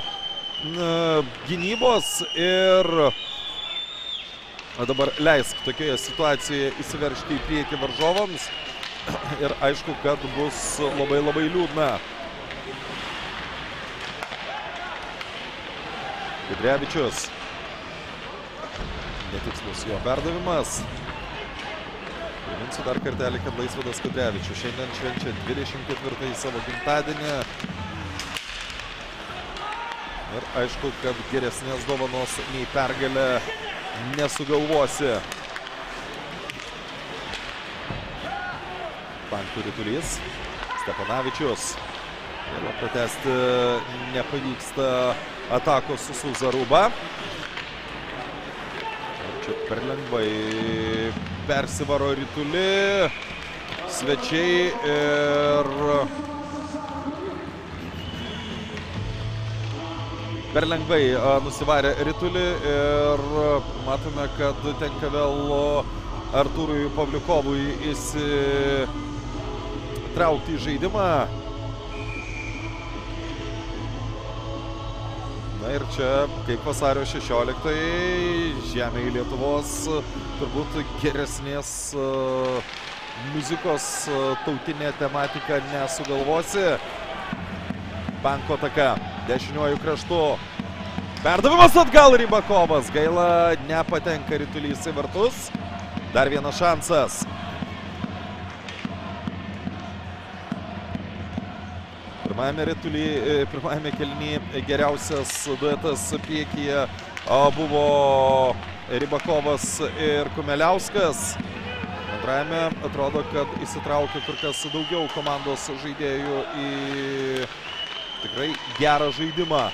[SPEAKER 6] gynybos ir dabar leisk tokioje situacijoje įsiveržti į priekį varžovams ir aišku, kad bus labai labai liūdna. Kudrevičius. Netikslus jo perdavimas. Priminsiu dar kartelį, kad Laisvydas Kudrevičius šiandien švenčia 24-ąjį savo gimtadienį. Ir aišku, kad geresnės dovanos nei pergalę nesugalvosi. Pankų ritulys. Stepanavičius. Ir pratęsti nepavyksta atakos su Zaruba. Čia per lengvai persivaro ritulį. Svečiai ir per lengvai nusivarė ritulį ir matome, kad tenka vėl Artūrui Pavliukovui įsitraukti į žaidimą. Na ir čia, kaip vasario 16-ąjį, žemė į Lietuvos, turbūt geresnės muzikos tautinė tematika nesugalvosi. Panko ataka, dešiniuoju kraštu. Perdavimas atgal Rybakovas. Gaila, nepatenka ritulys į vartus. Dar vienas šansas. Pirmajame kėlinyje geriausias duetas priekyje buvo Rybakovas ir Kumeliauskas. Antrajame atrodo, kad įsitraukė kur kas daugiau komandos žaidėjų į tikrai gerą žaidimą.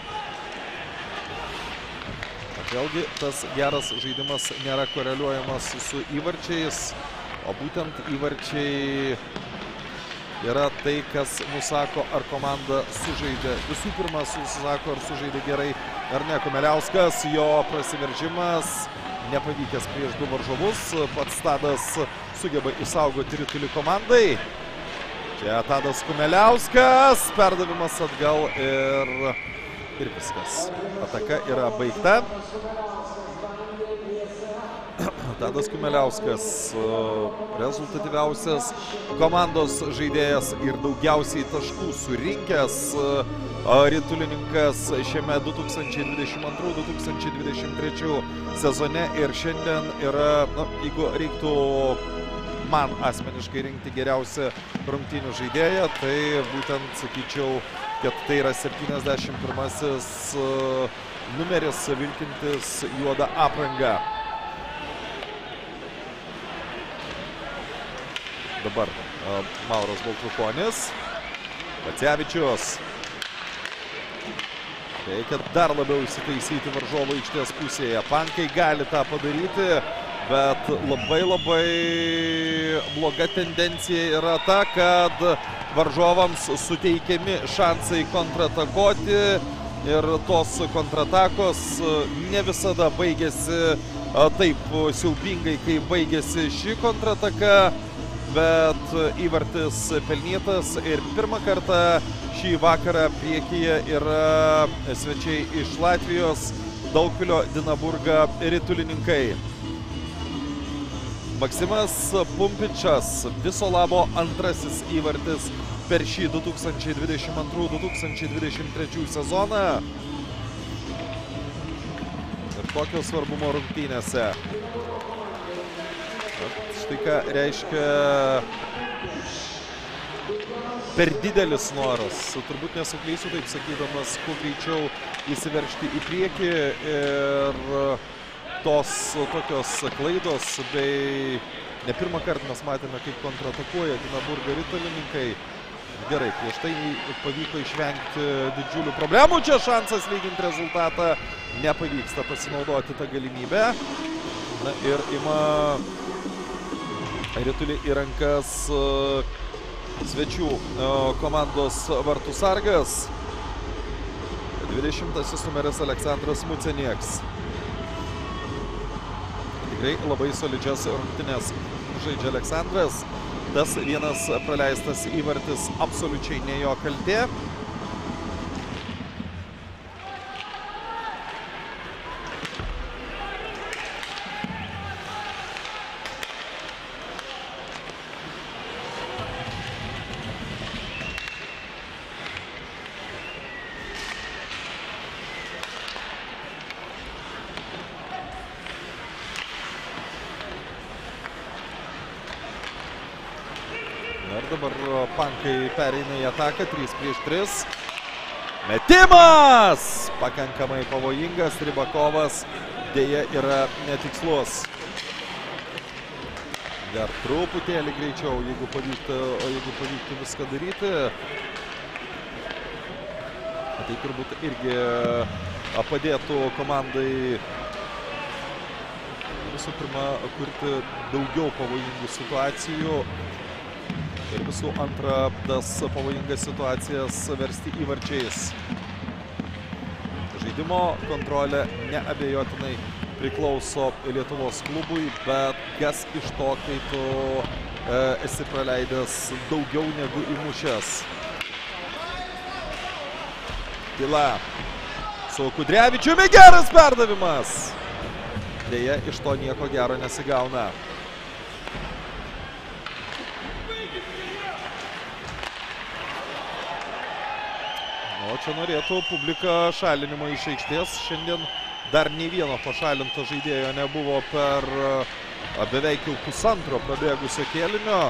[SPEAKER 6] Vėlgi, tas geras žaidimas nėra koreliuojamas su įvarčiais, o būtent įvarčiai yra tai, kas nusako, ar komanda sužaidė. Visų pirma, susako, ar sužaidė gerai ar ne. Kumeliauskas, jo prasiveržimas nepavykęs prieš du varžovus. Pats Tadas sugeba išsaugoti ritulį komandai. Čia Tadas Kumeliauskas, perdavimas atgal ir viskas. Ataka yra baigta. Tadas Kumeliauskas, rezultatyviausias komandos žaidėjas ir daugiausiai taškų surinkęs ritulininkas šiame 2022-2023 sezone. Ir šiandien yra, jeigu reiktų man asmeniškai rinkti geriausią rungtynių žaidėją, tai būtent sakyčiau, kad tai yra 71-asis numeris vilkintis juodą aprangą. Dabar Mauras Baltrukonis. Pacevičius. Reikia dar labiau įsitaisyti varžovo aikštės pusėje. Pankai gali tą padaryti, bet labai bloga tendencija yra ta, kad varžovams suteikiami šansai kontratakuoti ir tos kontratakos ne visada baigėsi taip siaubingai, kai baigėsi ši kontrataka. bet įvartis pelnytas ir pirmą kartą šį vakarą priekyje yra svečiai iš Latvijos, Daugpilio Dinaburga ritulininkai. Maksimas Pumpičas, viso labo antrasis įvartis per šį 2022-2023 sezoną. Ir tokio svarbumo rungtynėse. Štai ką reiškia per didelis noras. Turbūt nesuklysiu taip sakydamas, kuo greičiau įsiveržti į priekį ir tos tokios klaidos, bei ne pirmą kartą mes matėme, kaip kontratakuoja Dinaburga ritulininkai. Gerai, prieš tai pavyko išvengti didžiulių problemų. Čia šansas lyginti rezultatą, nepavyksta pasinaudoti tą galimybę. Na ir ima ritulį į rankas svečių komandos vartų sargas. 20-asis numeris Aleksandras Mucenieks. Tikrai labai solidžias rungtynes žaidžia Aleksandras. Tas vienas praleistas įvartis absoliučiai ne jo kaltė. Ir dabar Pankai pereina į ataką, 3 prieš 3. Metimas! Pakankamai pavojingas, Rybakovas dėja yra netikslus. Dar truputėlį greičiau, jeigu pavyktų viską daryti. Tai turbūt irgi padėtų komandai visų pirma kurti daugiau pavojingų situacijų. Ir visų antra, tas pavojingas situacijas versti įvarčiais. Žaidimo kontrolė neabejotinai priklauso Lietuvos klubui, bet kas iš to, kai tu esi praleidęs daugiau negu įmušęs. Tyla su Kudrevičiumi, geras perdavimas. Deja, iš to nieko gero nesigauna. O čia norėtų publika šalinimo iš aikštės. Šiandien dar nei vieno pašalinto žaidėjo nebuvo per beveik jau pusantro prabėgusio kėlinio.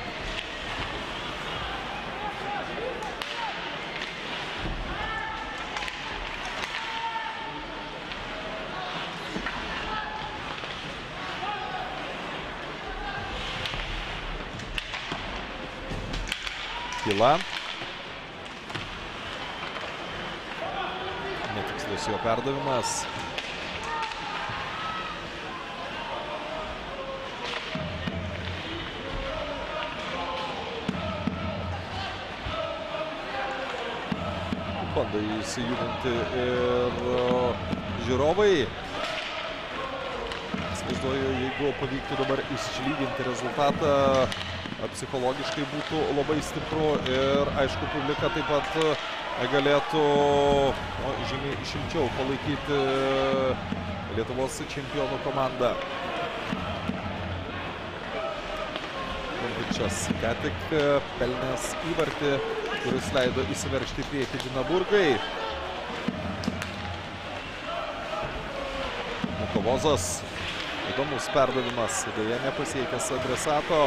[SPEAKER 6] Tyla. Netikslus jo perdavimas. Bando įsijudinti ir žiūrovai. Įsivaizduoju, jeigu pavyktų dabar išlyginti rezultatą, psichologiškai būtų labai stipru ir aišku, publika taip pat galėtų žymiai šilčiau palaikyti Lietuvos čempionų komandą. Pumpičas ką tik pelnęs įvartį, kuris leido įsiveržti į priekį Dinaburgai. Mukovozas, įdomus perdavimas, deja nepasiekęs adresato.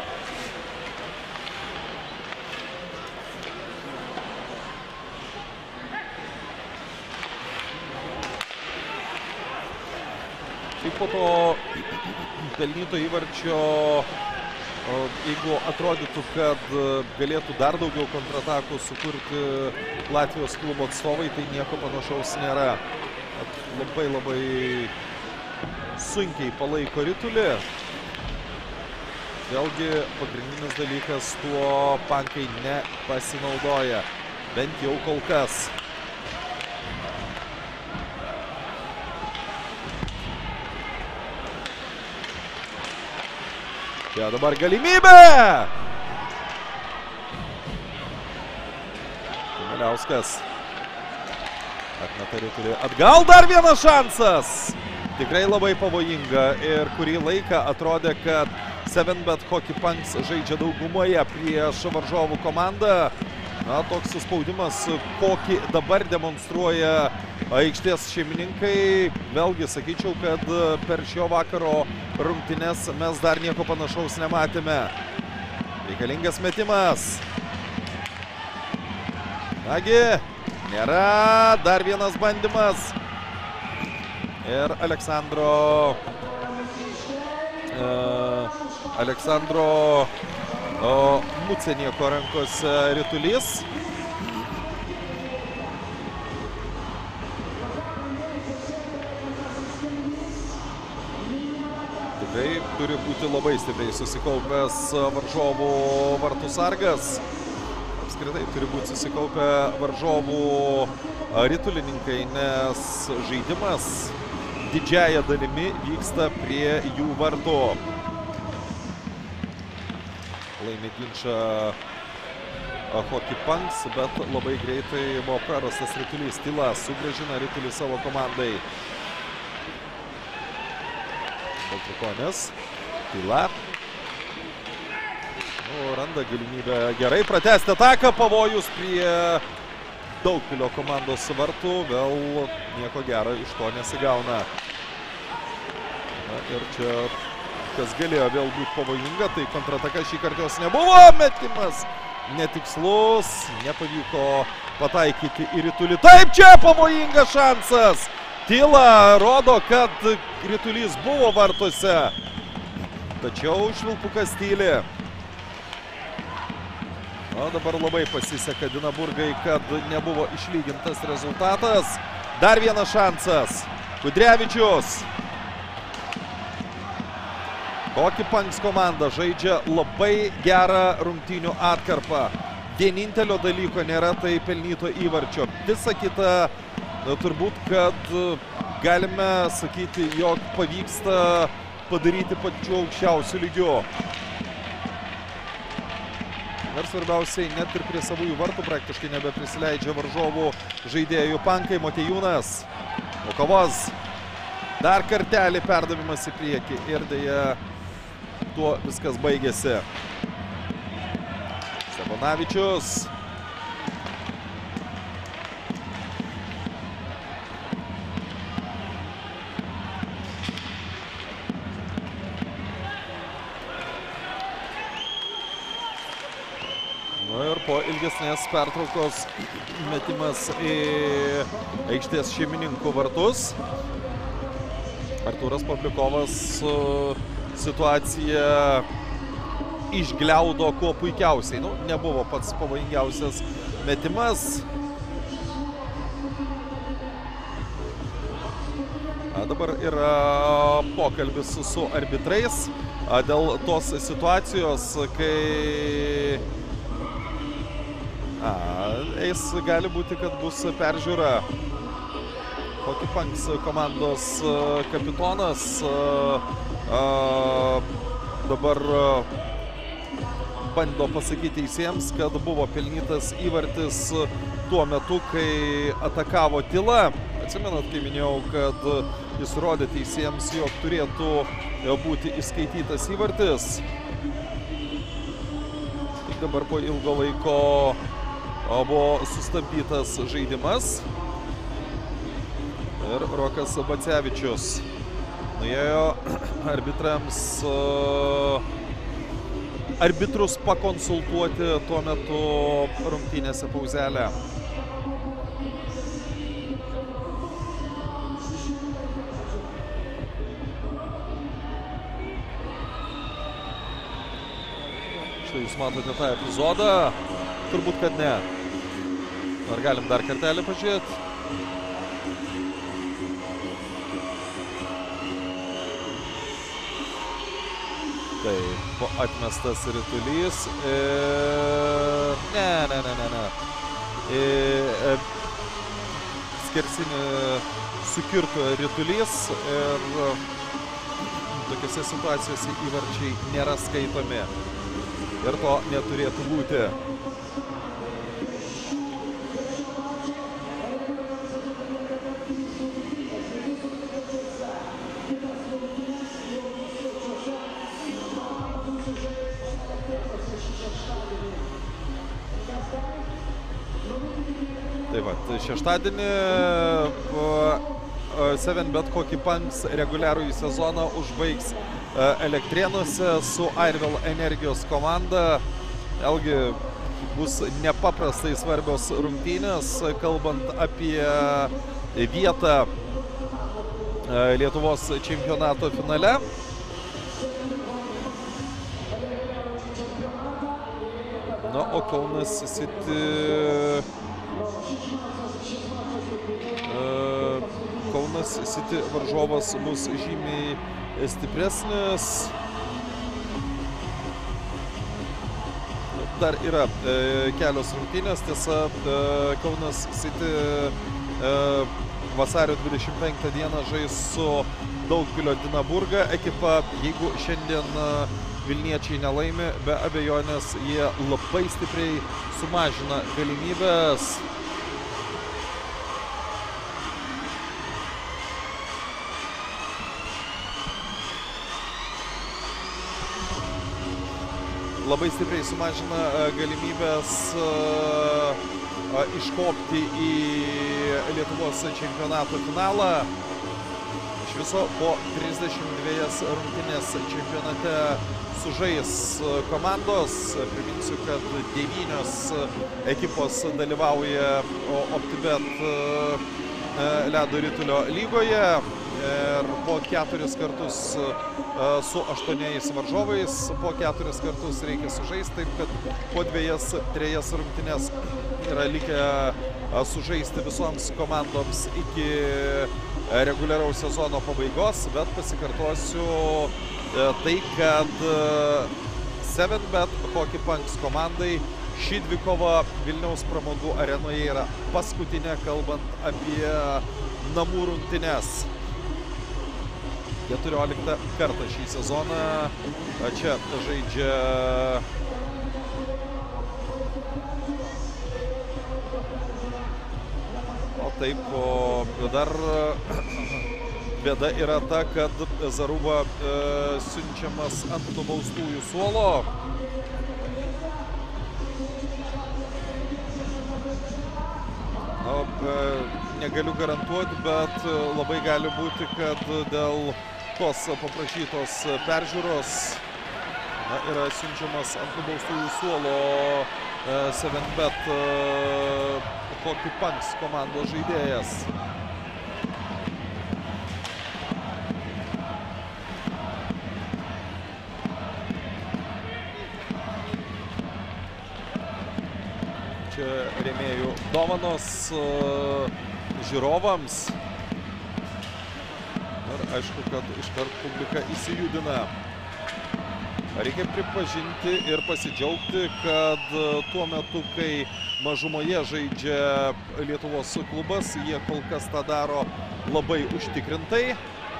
[SPEAKER 6] Tik po to pelnyto įvarčio, jeigu atrodytų, kad galėtų dar daugiau kontratakų sukurti Latvijos klubo atstovai, tai nieko panašaus nėra. Labai sunkiai palaiko ritulį. Vėlgi pagrindinis dalykas, tuo Pankai nepasinaudoja, bent jau kol kas. Čia dabar galimybė. Kumeliauskas. Atmeta ritulį. Atgal dar vienas šansas. Tikrai labai pavojinga ir kurį laiką atrodė, kad 7bet Hockey Punks žaidžia daugumoje prieš varžovų komandą. Na, toks spaudimas, kokį dabar demonstruoja aikštės šeimininkai. Vėlgi sakyčiau, kad per šio vakaro rungtynes mes dar nieko panašaus nematėme. Reikalingas metimas. Nagi, nėra. Dar vienas bandymas. Ir Aleksandro Mucenieko rankose ritulys. Tikrai turi būti labai stipriai susikaupęs varžovų vartų sargas. Apskritai turi būti susikaupę varžovų ritulininkai, nes žaidimas didžiąją dalimi vyksta prie jų vartų. Laimi ginčą Hockey Punks, bet labai greitai buvo prarastas ritulys. Tyla sugrąžina ritulį savo komandai. Baltrikonis. Tyla. Randa galimybę gerai pratęsti ataką. Pavojus prie Daugpilio komandos vartų. Vėl nieko gero iš to nesigauna. Na, ir čia kas galėjo vėl būti pavojinga, tai kontrataka šį kartą jos nebuvo. Metimas netikslus, nepavyko pataikyti į ritulį. Taip, čia pavojingas šansas. Tyla rodo, kad ritulys buvo vartuose. Tačiau Švilpukas tyli. O dabar labai pasiseka Dinaburgai, kad nebuvo išlygintas rezultatas. Dar vienas šansas. Kudrevičius. Hockey Punks komanda žaidžia labai gerą rungtynių atkarpą. Vienintelio dalyko nėra, tai pelnyto įvarčio. Visa kita, turbūt, kad galime sakyti, jog pavyksta padaryti pačiu aukščiausiu lygiu. Ir svarbiausiai, net ir prie savųjų vartų praktiškai nebeprisileidžia varžovų žaidėjų. Pankai, Motejūnas, Lukovas. Dar kartelį perdavimas į priekį ir deja tuo viskas baigėsi. Steponavičius. Ir po ilgesnės pertraukos metimas į aikštės šeimininkų vartus. Artūras Pavliukovas situaciją išgliaudo kuo puikiausiai. Nebuvo pats pavojingiausias metimas. Dabar yra pokalbis su arbitrais dėl tos situacijos, kai gali būti, kad bus peržiūra. Hockey Punks komandos kapitonas dabar bando pasakyti teisėjams, kad buvo pelnytas įvartis tuo metu, kai atakavo Tyla. Atsimenat, kai minėjau, kad jis rodė teisėjams, jog turėtų būti įskaitytas įvartis. Tik dabar po ilgo laiko buvo sustabdytas žaidimas. Ir Rokas Bacevičius nuėjo arbitrus pakonsultuoti tuo metu rungtynėse pauzelę. Štai jūs matote tą epizodą. Turbūt, kad ne. Ar galim dar kartelį pažiūrėti? Taip, atmestas ritulys. Ne. Skersinį sukirto ritulys ir tokiose situacijose įvarčiai nėra skaitomi. Ir to neturėtų būti. Tai va, šeštadienį 7bet Hockey Punks reguliarųjį sezoną užbaigs Elektrėnuose su Airvel Energijos komanda. Vėlgi bus nepaprastai svarbios rungtynės, kalbant apie vietą Lietuvos čempionato finale. Na, o Kaunas City... Kaunas City varžovas bus žymiai stipresnis. Dar yra kelios rungtynės. Tiesa, Kaunas City vasario 25 dieną žais su Daugpilio Dinaburga ekipa. Jeigu šiandien Vilniečiai nelaimi, be abejonės jie labai stipriai sumažina galimybės. Labai stipriai sumažina galimybės iškopti į Lietuvos čempionato finalą. Iš viso po 32 rungtynės čempionate sužais komandos. Priminsiu, kad 9 ekipos dalyvauja OptiBet ledo ritulio lygoje. Ir po 4 kartus su 8 varžovais, po 4 kartus reikia sužaisti, taip kad po 2-3 rungtynės yra likę sužaisti visoms komandoms iki reguliaraus sezono pabaigos, bet pasikartosiu tai, kad 7bet Hockey Punks komandai ši dvikova Vilniaus pramogų arenoje yra paskutinė, kalbant apie namų rungtynes. 14 kartą šį sezoną čia žaidžia o taip, dar bėda yra ta, kad Zaruba siunčiamas ant nubaustųjų suolo. Negaliu garantuoti, bet labai gali būti, kad dėl tos paprašytos peržiūros yra siunčiamas ant nubaustųjų suolo 7bet Hockey Punks komandos žaidėjas. Čia rėmėjų dovanos žiūrovams. Ir aišku, kad iškart publika įsijudina. Reikia pripažinti ir pasidžiaugti, kad tuo metu, kai mažumoje žaidžia Lietuvos klubas, jie kol kas tą daro labai užtikrintai.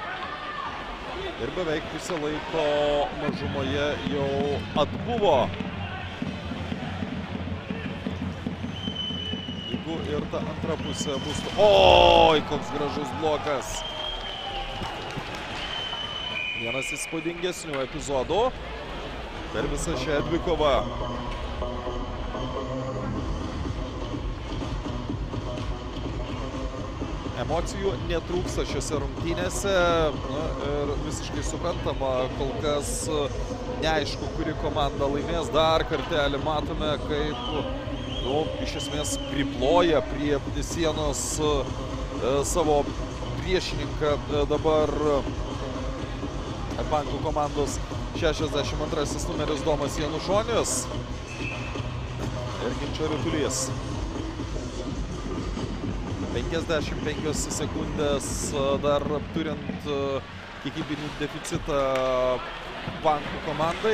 [SPEAKER 6] Ir beveik pusę laiko mažumoje jau atbuvo. Jeigu ir ta antra pusė bus... Oi, koks gražus blokas! Vienas įspūdingesnių epizodų per visą šią dvikovą. Emocijų netrūksta šiose rungtynėse ir visiškai suprantama, kol kas neaišku, kuri komanda laimės. Dar kartelį matome, kaip iš esmės priploja prie sienos savo priešininką dabar Pankų komandos 62 numeris Domas Janušonis ir ginčio ritulys. 55 sekundės dar turint kiekybinį deficitą Pankų komandai.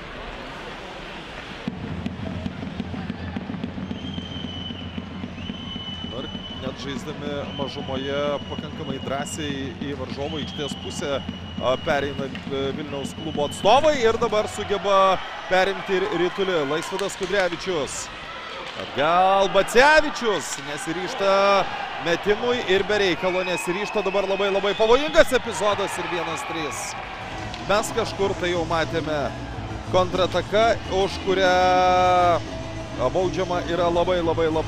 [SPEAKER 6] Ir net žaisdami mažumoje pakankamai drąsiai į varžovų aikštės pusę pereina Vilniaus klubo atstovai ir dabar sugeba perimti ir Ritulį. Laisvydas Kudrevičius. Atgal Bacevičius nesiryžta metimui ir be reikalo nesiryžta. Dabar labai pavojingas epizodas ir 1-3. Mes kažkur tai jau matėme kontrataka, už kurią baudžiama yra labai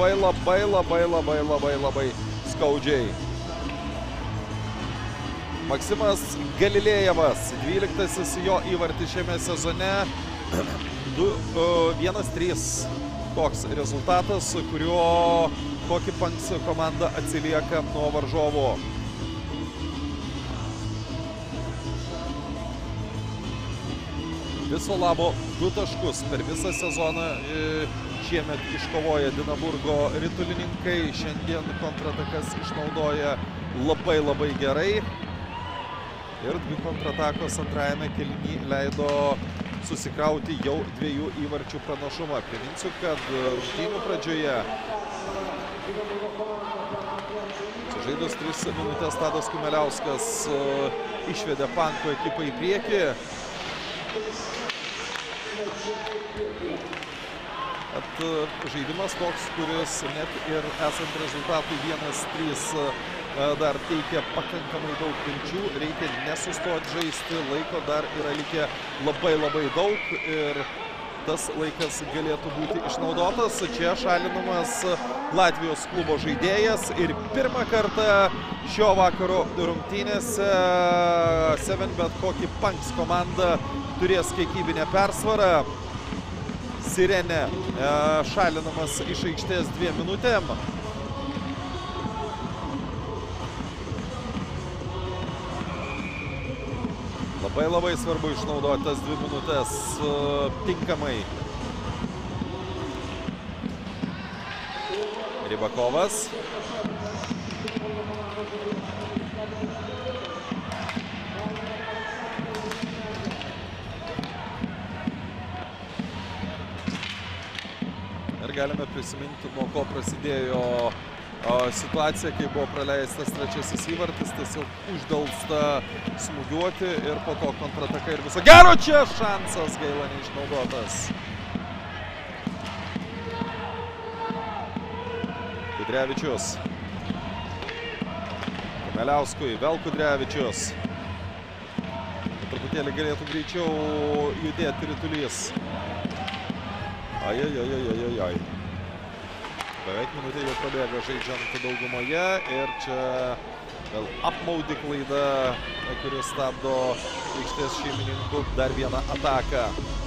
[SPEAKER 6] skaudžiai. Maksimas Galilėjevas, 12-asis jo įvartis šiame sezone, 1-3. Toks rezultatas, kuriuo Hockey Punks komanda atsilieka nuo varžovo. Viso labo 2 taškus per visą sezoną šiemet iškovoja Dinaburgo ritulininkai. Šiandien kontratakas išnaudoja labai gerai. Ir 2 kontratakos antrajame kėliny leido susikrauti jau 2 įvarčių pranašumą. Priminsiu, kad rungtynių pradžioje sužaidus 3 minutės Tadas Kumeliauskas išvedė Pankų ekipą į priekį. Žaidimas toks, kuris net ir esant rezultatui 1-3 dar teikia pakankamai daug vilčių. Reikia nesustoti žaisti, laiko dar yra likę labai daug ir tas laikas galėtų būti išnaudotas. Čia šalinamas Latvijos klubo žaidėjas ir pirmą kartą šio vakaro rungtynėse 7bet Hockey Punks komanda turės kiekybinę persvarą. Sirenė šalinamas iš aikštės 2 minutėm. Labai svarbu išnaudoti tas 2 minutės tinkamai. Rybakovas. Ir galime prisiminti, nuo ko prasidėjo situacija, kai buvo praleistas 3-asis įvartis, tiesiog uždelsta smūgiuoti ir po to kontrataka ir viso gero. Čia šansas gaila neišnaudotas. Kudrevičius. Kumeliauskui, vėl Kudrevičius. Truputėlį galėtų greičiau judėti Ritulys. Ai. Beveik minutė jau prabėga žaidžiant daugumoje ir čia vėl apmaudi klaida, kuris stabdo aikštės šeimininkų dar vieną ataką.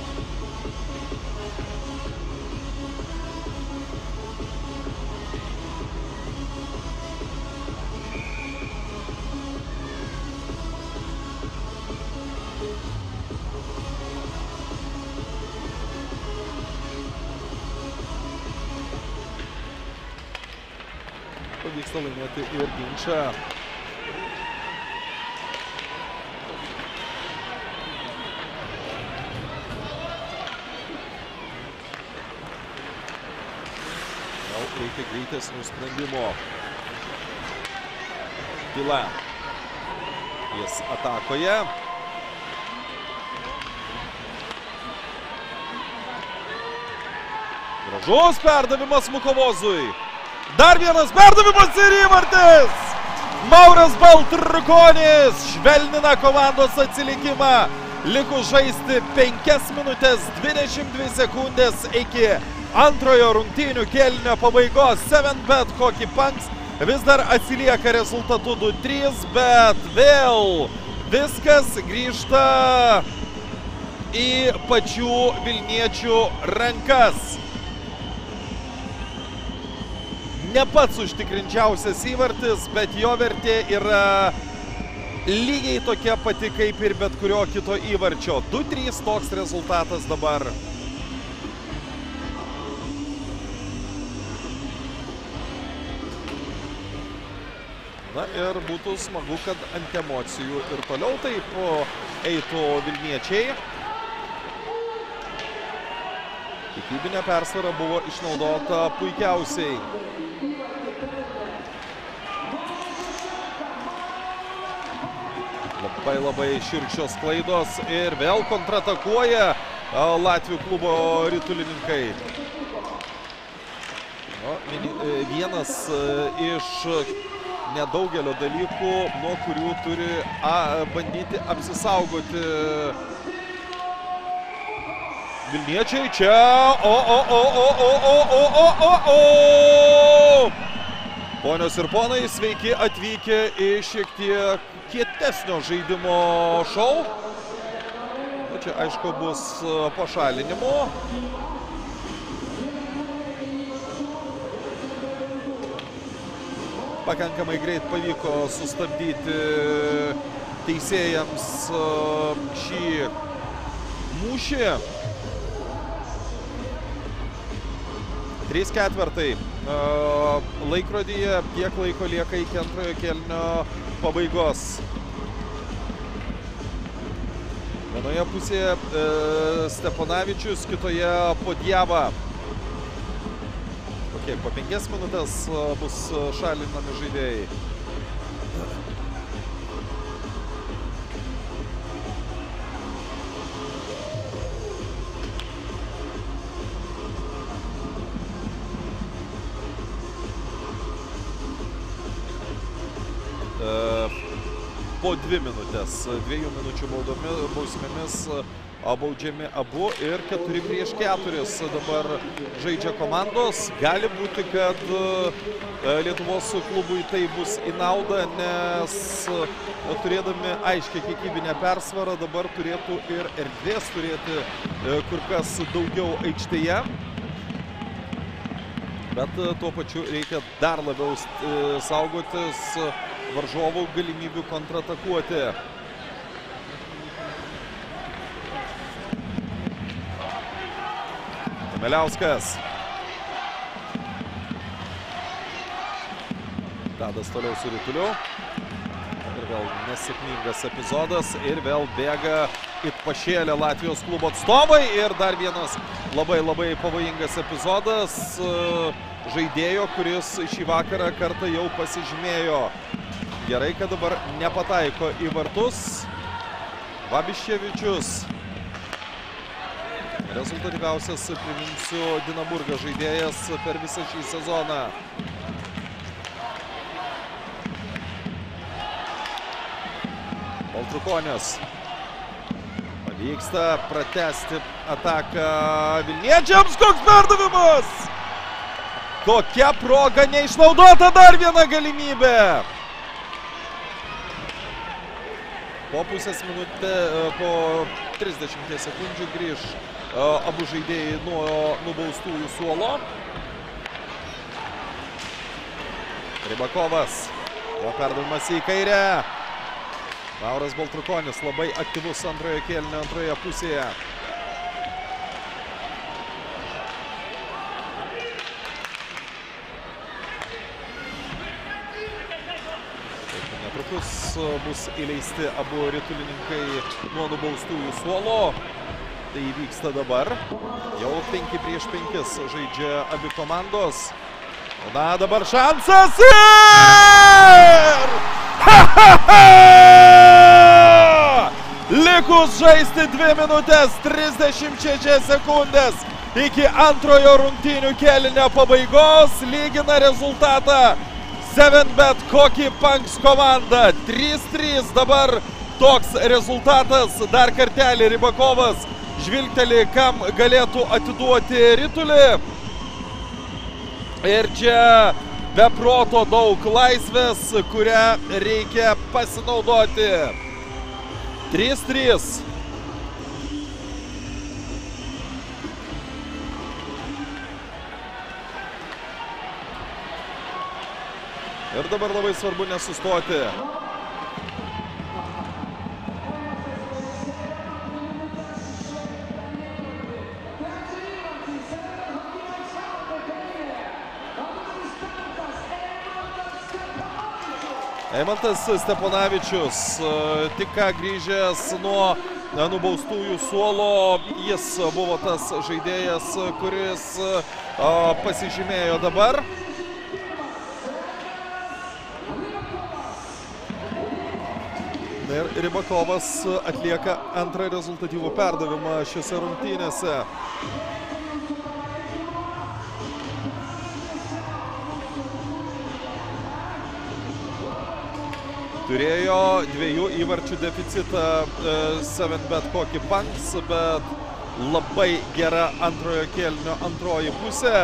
[SPEAKER 6] Pavyksta laimėti ir ginčą. Gal reikia greitesnių sprendimo. Byla. Jis atakoje. Gražus perdavimas Mukovozui. Dar vienas perdavimas ir įvartis! Mauras Baltrukonis švelnina komandos atsilikimą. Likus žaisti 5 minutės 22 sekundės iki antrojo rungtynių kėlinio pabaigos. 7bet Hockey Punks vis dar atsilieka rezultatu 2-3, bet vėl viskas grįžta į pačių vilniečių rankas. Ne pats užtikrinčiausias įvartis, bet jo vertė yra lygiai tokia pati kaip ir bet kurio kito įvarčio. 2-3 toks rezultatas dabar. Na ir būtų smagu, kad ant emocijų ir toliau taip eitų vilniečiai. Kiekybinė persvara buvo išnaudota puikiausiai. Labai šiurkščios klaidos ir vėl kontratakuoja Latvių klubo ritulininkai. Vienas iš nedaugelio dalykų, nuo kurių turi bandyti apsisaugoti Vilniečiai. Čia, Ponios ir ponai, sveiki atvykę į šiek tiek kietesnio žaidimo šou. Čia, aišku, bus pašalinimo. Pakankamai greit pavyko sustabdyti teisėjams šį mūšį. 3/4 laikrodyje, kiek laiko lieka iki antrojo kėlinio pabaigos. Vienoje pusėje Steponavičius, kitoje Podjava. Po 5 minutės bus šalinami žaidėjai. Po 2 minutės, 2 minučių bausmėmis baudžiami abu ir 4-4 dabar žaidžia komandos. Gali būti, kad Lietuvos klubui tai bus į naudą, nes turėdami aiškiai kiekybinę persvarą dabar turėtų ir erdvės turėti kur kas daugiau aikštėje. Bet tuo pačiu reikia dar labiau saugotis varžovų galimybių kontratakuoti. Meliauskas. Tadas toliau su rituliu. Ir vėl nesėkmingas epizodas. Ir vėl bėga it pašėlę Latvijos klubo atstovai. Ir dar vienas labai pavojingas epizodas žaidėjo, kuris šį vakarą kartą jau pasižymėjo. Gerai, kad dabar nepataiko į vartus. Babiševičius. Rezultatyviausias, priminsiu, Dinaburgo žaidėjas per visą šį sezoną. Baltrukonis. Pavyksta pratęsti ataką Vilniečiams. Koks perdavimas! Kokia proga neišnaudota, dar viena galimybė! Po pusės minutė, po 30 sekundžių grįž abu žaidėjai nuo nubaustųjų suolo. Rybakovas. Jo perdavimas į kairę. Lauras Baltrukonis labai aktyvus antrojo kėlinio antroje pusėje. Netrukus bus įleisti abu ritulininkai nuo nubaustųjų suolo. Tai įvyksta dabar. Jau 5-5 žaidžia abi komandos. Na, dabar šansas ir... Likus žaisti 2 minutės 36 sekundės iki antrojo rungtynių kėlinio pabaigos. Lygina rezultatą 7bet Hockey Punks komanda. 3-3 dabar toks rezultatas. Dar kartelį Rybakovas žvilgteli, kam galėtų atiduoti ritulį. Ir čia be proto daug laisvės, kurią reikia pasinaudoti. 3-3. Ir dabar labai svarbu nesustoti. Eimantas Steponavičius tik ką grįžęs nuo nubaustųjų suolo. Jis buvo tas žaidėjas, kuris pasižymėjo dabar. Ir Rybakovas atlieka antrą rezultatyvų perdavimą šiose rungtynėse. Turėjo 2 įvarčių deficitą 7bet Hockey Punks, bet labai gera antrojo kėlinio antroji pusė.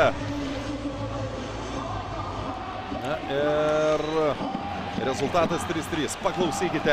[SPEAKER 6] Na ir rezultatas 3-3. Paklausykite.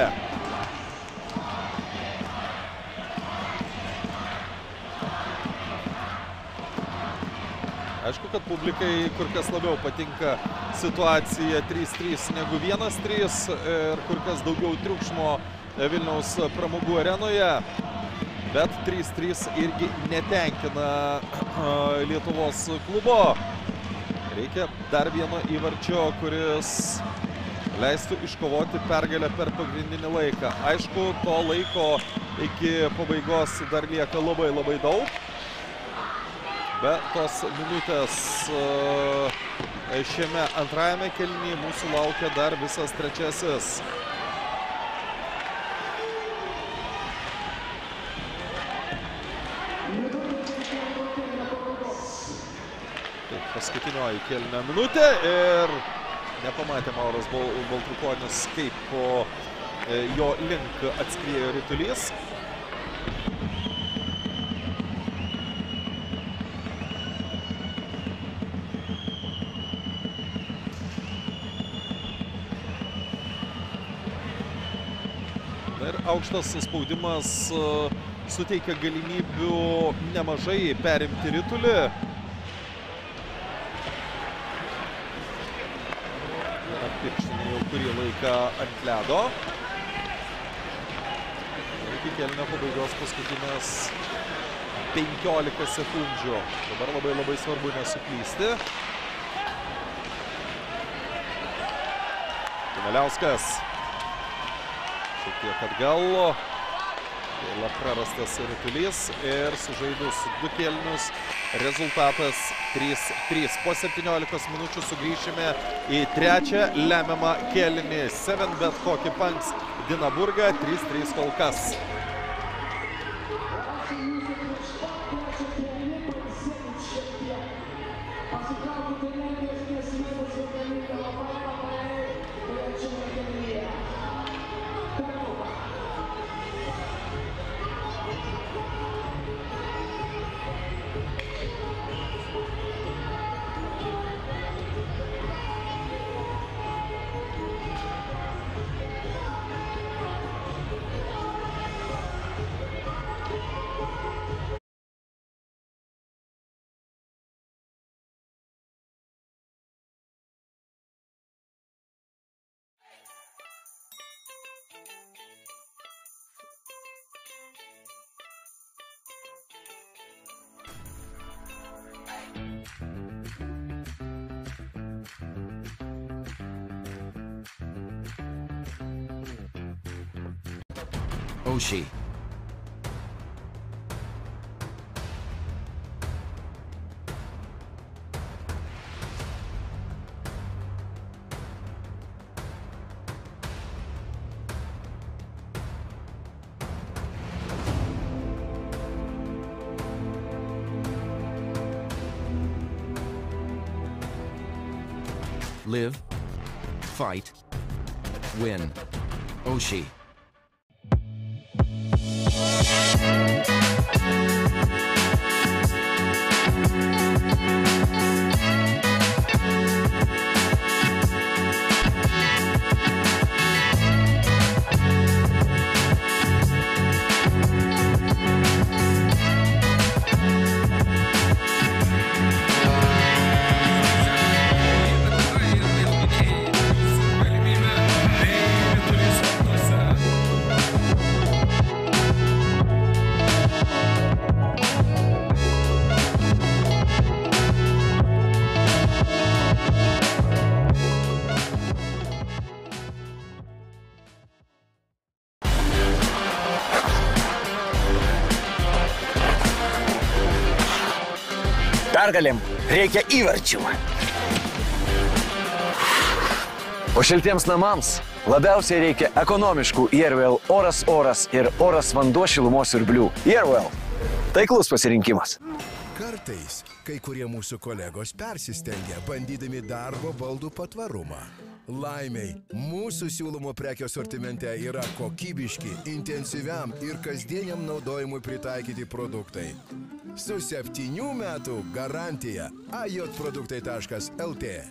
[SPEAKER 6] Aišku, kad publikai kur kas labiau patinka situacija 3-3 negu 1-3 ir kur kas daugiau triukšmo Vilniaus pramogų arenoje. Bet 3-3 irgi netenkina Lietuvos klubo. Reikia dar vieno įvarčio, kuris leistų iškovoti pergalę per pagrindinį laiką. Aišku, to laiko iki pabaigos dar lieka labai daug. Bet tos minutės šiame antrajame kėlinyje mūsų laukia dar visas trečiasis. Taip, paskutinioji kėlinio minutė ir nepamatė Mauras Baltrukonis, kaip po jo link atskriejo ritulys. Ir aukštas spaudimas suteikia galimybių nemažai perimti ritulį. Pirštinė jau kurį laiką ant ledo. Iki kėlinio pabaigos paskutinės 15 sekundžių. Dabar labai svarbu nesuklysti. Tuneliauskas. Šiek tiek atgal. Vėl prarastas ritulys ir sužaidus 2 kėlinius rezultatas 3-3. Po 17 minučių sugrįšime į trečią lemiamą kėlinį. 7bet Hockey Punks Dinaburgą 3-3 kol kas.
[SPEAKER 1] Oshie. Live, fight, win. Oshie.
[SPEAKER 2] Pergalėm reikia įvarčių.
[SPEAKER 3] O šiltiems namams Labiausiai reikia ekonomiškų Airwell oras ir oras vanduo šilumos siurblių. Airwell – taiklus pasirinkimas.
[SPEAKER 4] Kartais kai kurie mūsų kolegos persistengia, bandydami darbo baldų patvarumą. Laimiai, mūsų siūlomo prekio asortimente yra kokybiški, intensyviam ir kasdieniam naudojimui pritaikyti produktai. Su 7 metų garantija ajotproduktai.lt.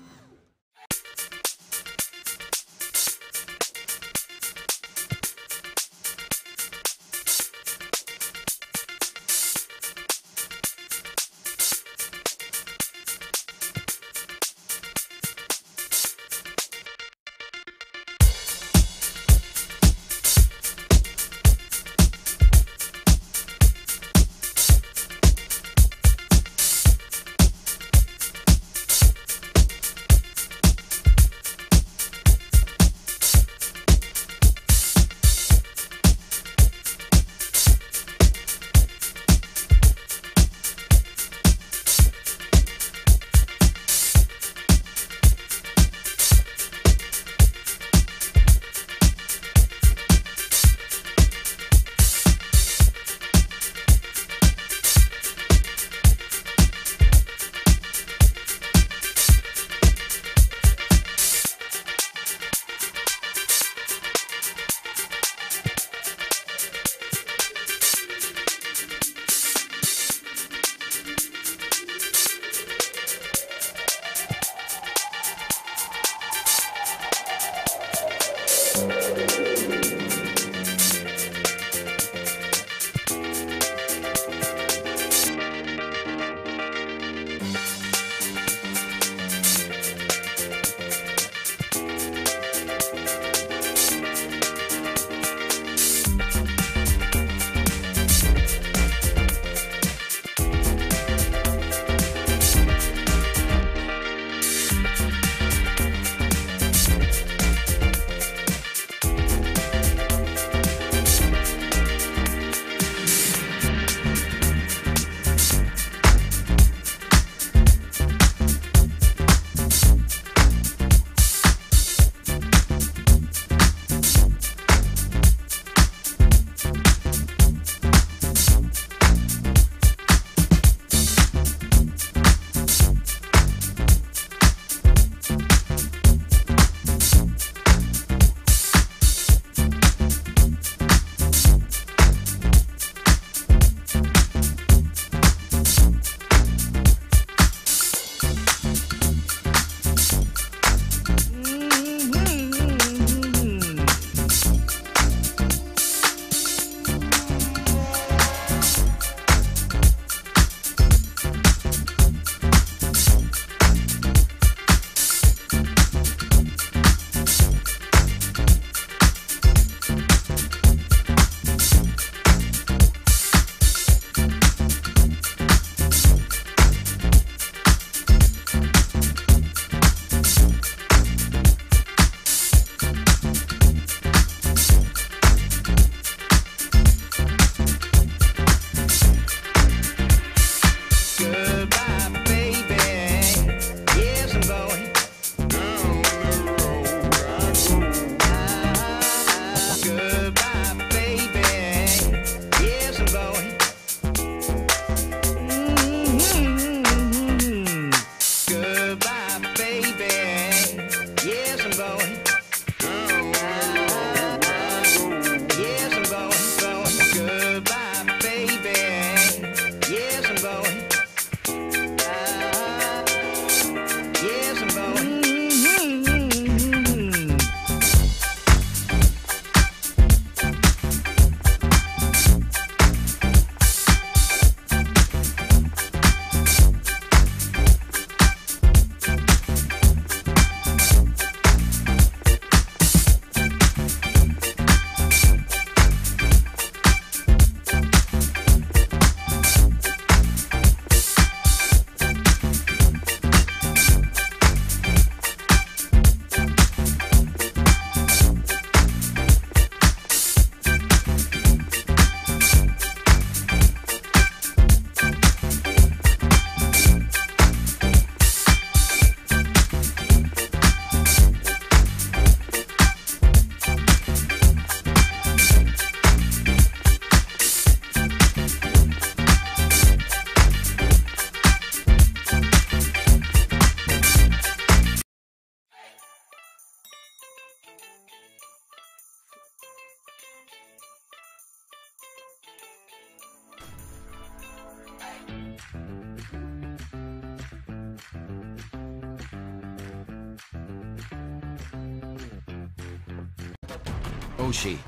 [SPEAKER 1] Oshi.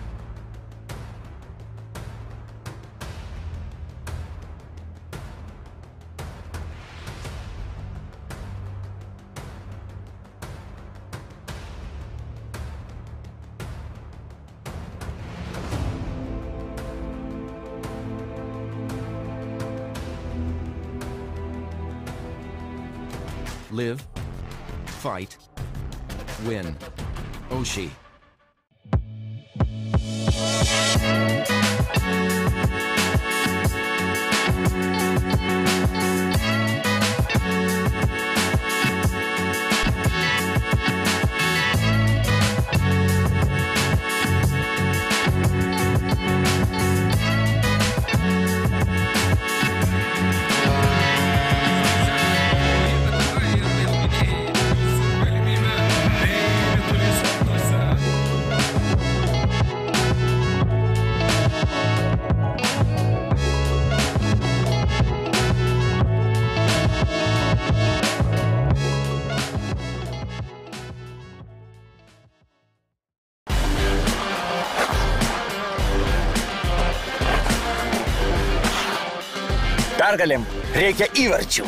[SPEAKER 1] Live, fight, win. Oshi.
[SPEAKER 2] Pergalėm reikia įvarčių.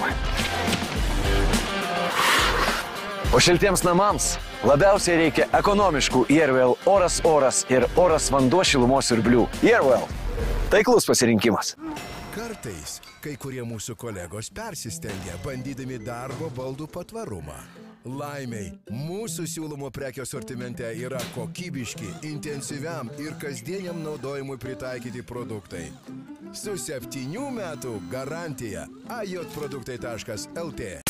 [SPEAKER 3] O šiltiems namams labiausiai reikia ekonomiškų Airwell oras ir oras vanduo šilumos siurblių. Airwell – taiklus pasirinkimas.
[SPEAKER 4] Kartais kai kurie mūsų kolegos persistengia, bandydami darbo baldų patvarumą. Laimiai, mūsų siūlomo prekio sortimente yra kokybiški, intensyviam ir kasdieniam naudojimui pritaikyti produktai. Su 7 metų garantija ajotproduktai.lt.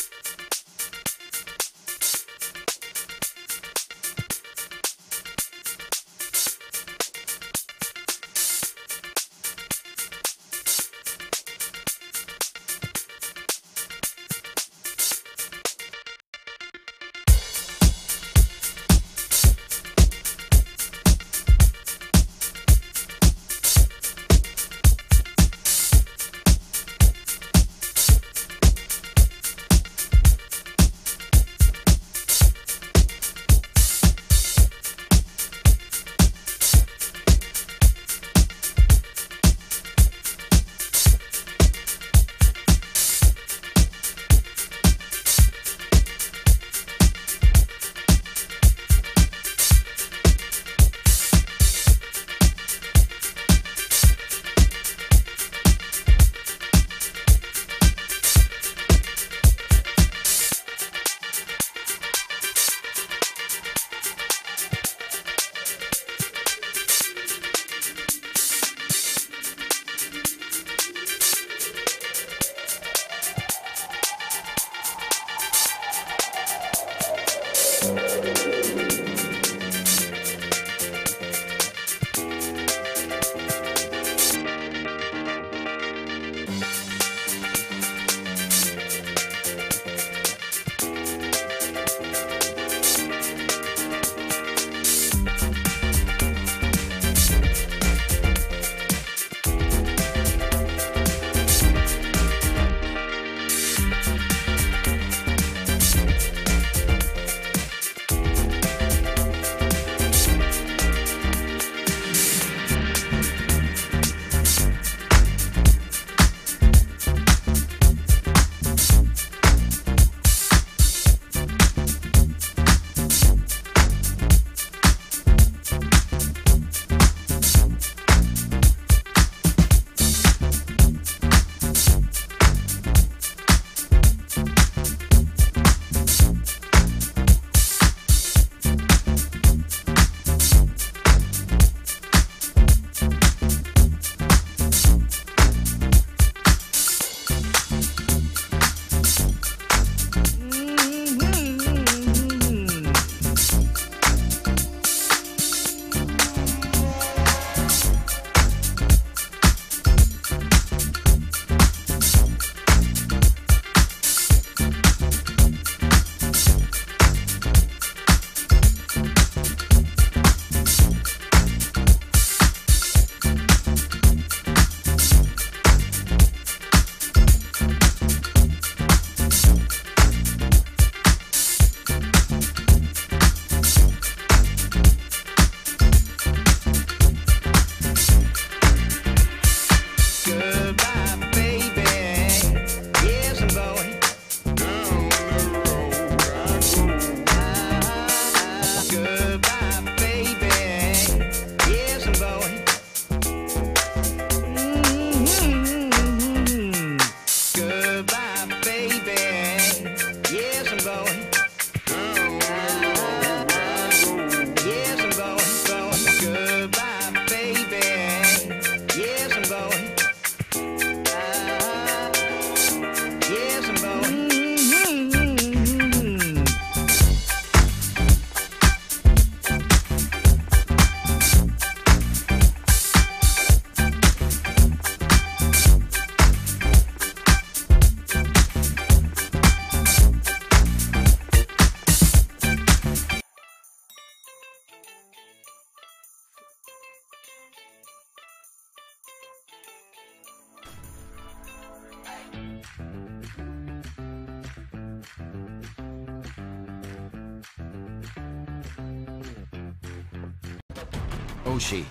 [SPEAKER 1] Oshie.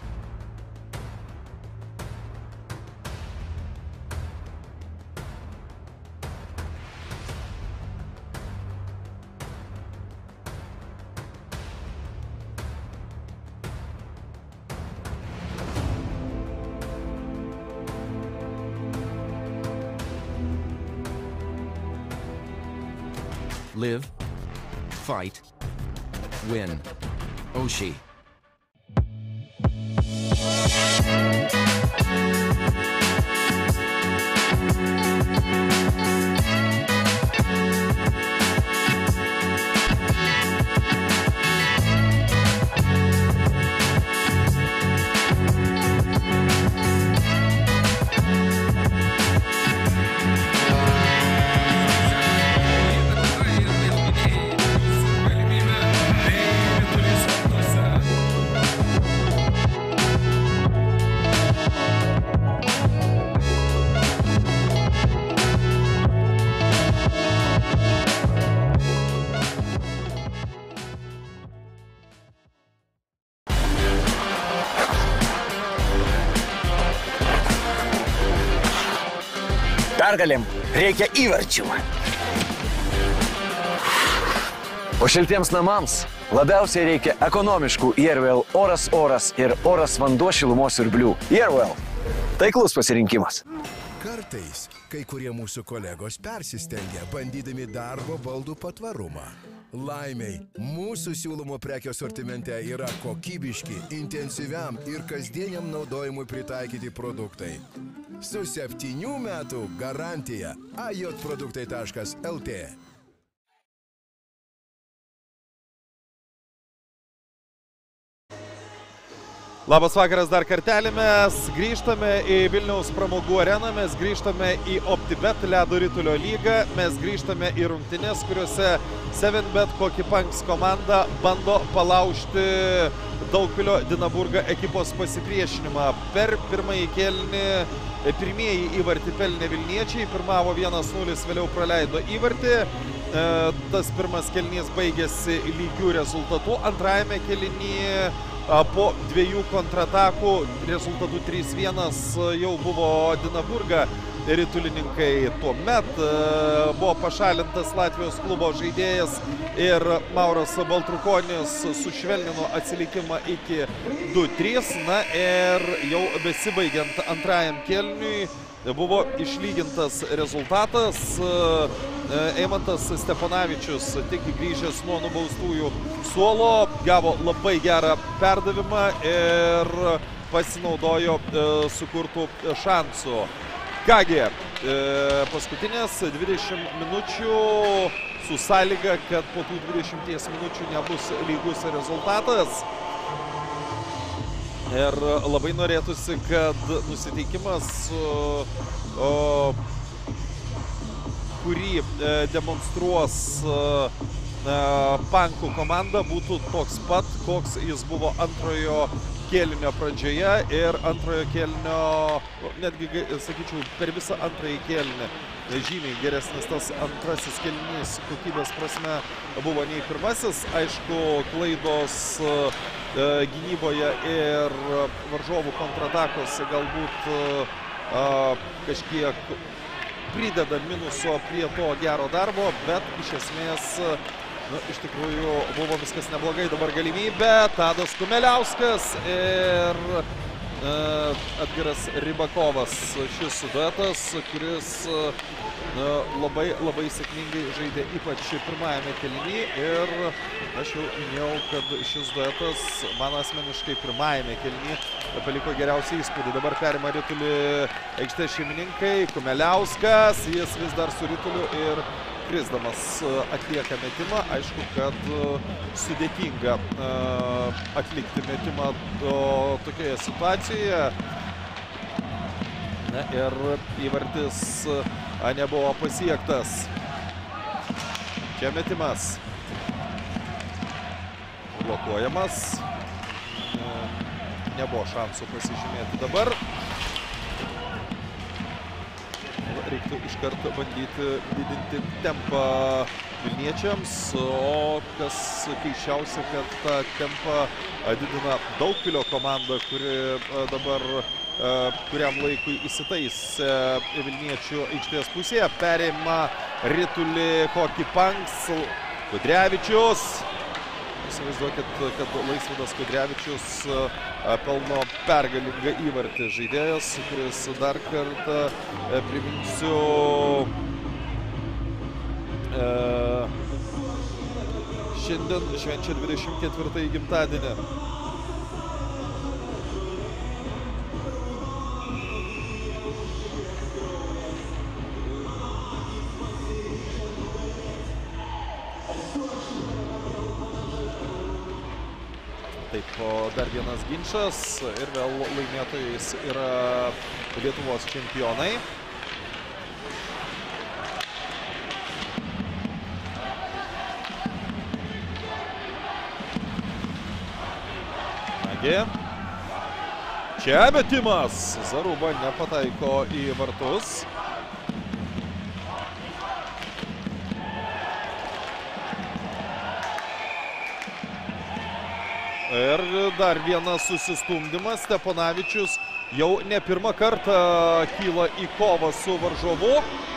[SPEAKER 1] Live, fight, win. Oshie.
[SPEAKER 2] Pergalėm reikia įvarčių.
[SPEAKER 3] O šiltiems namams labiausiai reikia ekonomiškų Airwell oras ir oras vanduo šilumos siurblių. Airwell – taiklus pasirinkimas.
[SPEAKER 4] Kartais kai kurie mūsų kolegos persistengia, bandydami darbo baldų patvarumą. Laimiai, mūsų siūlomo prekio sortimente yra kokybiški, intensyviam ir kasdieniam naudojimui pritaikyti produktai. Su 7 metų garantija ajotproduktai.lt.
[SPEAKER 6] Labas vakaras dar kartelį, mes grįžtame į Vilniaus pramogų areną, mes grįžtame į OptiBet ledo ritulio lygą, mes grįžtame į rungtynes, kuriuose 7bet Kokipanks komanda bando palaužti Daugpilio Dinaburga ekipos pasipriešinimą. Per pirmąjį kėlinį pirmieji įvartį pelnė Vilniečiai, pirmavo 1-0, vėliau praleido įvartį. Tas pirmas kėlinys baigėsi lygių rezultatų, antrajame kėlinyje po 2 kontratakų rezultatų 3-1 jau buvo Dinaburga ritulininkai. Tuomet buvo pašalintas Latvijos klubo žaidėjas ir Mauras Baltrukonis sušvelnino atsilikimą iki 2-3. Na ir jau besibaigiant antrajam kėliniui buvo išlygintas rezultatas. Eimantas Steponavičius, tik grįžęs nuo nubaustųjų suolo, gavo labai gerą perdavimą ir pasinaudojo sukurtų šansų. Kągi, paskutinės 20 minučių su sąlyga, kad po tų 20 minučių nebus lygus rezultatas. Ir labai norėtųsi, kad nusiteikimas, kurį demonstruos Pankų komanda, būtų toks pat, koks jis buvo antrojo kėlinio pradžioje ir antrojo kėlinio, netgi, sakyčiau, per visą antrąjį kėlinį. Žymiai geresnis tas antrasis kėlinys kokybės prasme buvo nei pirmasis. Aišku, klaidos gynyboje ir varžovų kontratakose galbūt kažkiek prideda minuso prie to gero darbo, bet iš esmės, iš tikrųjų, buvo viskas neblogai. Dabar galimybė, Tadas Kumeliauskas ir Edgaras Rybakovas. Šis duetas, kuris labai sėkmingai žaidė ypač pirmajame kėlinyje ir aš jau minėjau, kad šis duetas man asmeniškai pirmajame kėlinyje paliko geriausią įspūdį. Dabar perima ritulį aikštės šeimininkai. Kumeliauskas, jis vis dar su rituliu ir krisdamas atlieka metimą. Aišku, kad sudėtinga atlikti metimą tokioje situacijoje. Na ir įvartis nebuvo pasiektas. Čia metimas blokuojamas. Nebuvo šansų pasižymėti dabar. Reiktų iš karto bandyti didinti tempą Vilniečiams, o kas keiščiausia, kad tą tempą didina Daugpilio komanda, kuri dabar kuriam laikui įsitaisė Vilniečių aikštės pusėje. Perėma ritulį Hockey Punks, Kudrevičius. Įsivaizduokit, kad Laisvydas Kudrevičius pelno pergalingą įvartį. Žaidėjas, kuris dar kartą, priminsiu, šiandien švenčia 24-ąjį gimtadienį. Taip, dar vienas ginčas ir vėl laimėtojais yra Lietuvos čempionai. Nagi, čia metimas. Zaruba nepataiko į vartus. Ir dar vienas susistumdymas. Steponavičius jau ne pirmą kartą kyla į kovą su varžovu.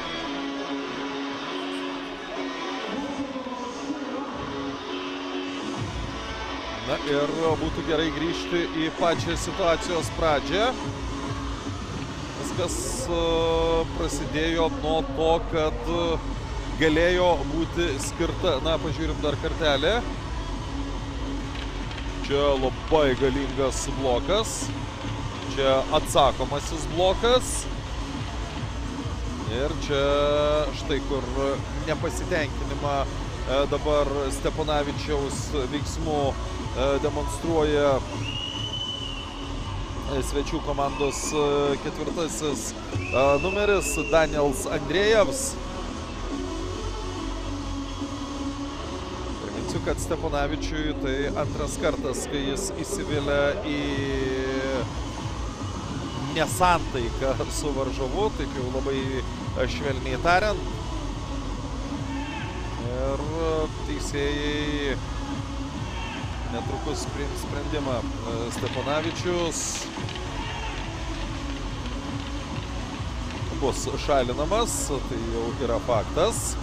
[SPEAKER 6] Na ir būtų gerai grįžti į pačią situacijos pradžią. Viskas prasidėjo nuo to, kad galėjo būti skirta. Na, pažiūrim dar kartelį. Čia labai galingas blokas. Čia atsakomasis blokas. Ir čia štai kur nepasitenkinimą dabar Steponavičiaus veiksmų demonstruoja svečių komandos ketvirtasis numeris Daniels Andrejevs. Kad Steponavičiui tai antras kartas, kai jis įsivelia į nesantaiką su varžovu, taip jau labai švelniai tariant. Ir teisėjai netrukus priims sprendimą. Steponavičius bus šalinamas, tai jau yra faktas.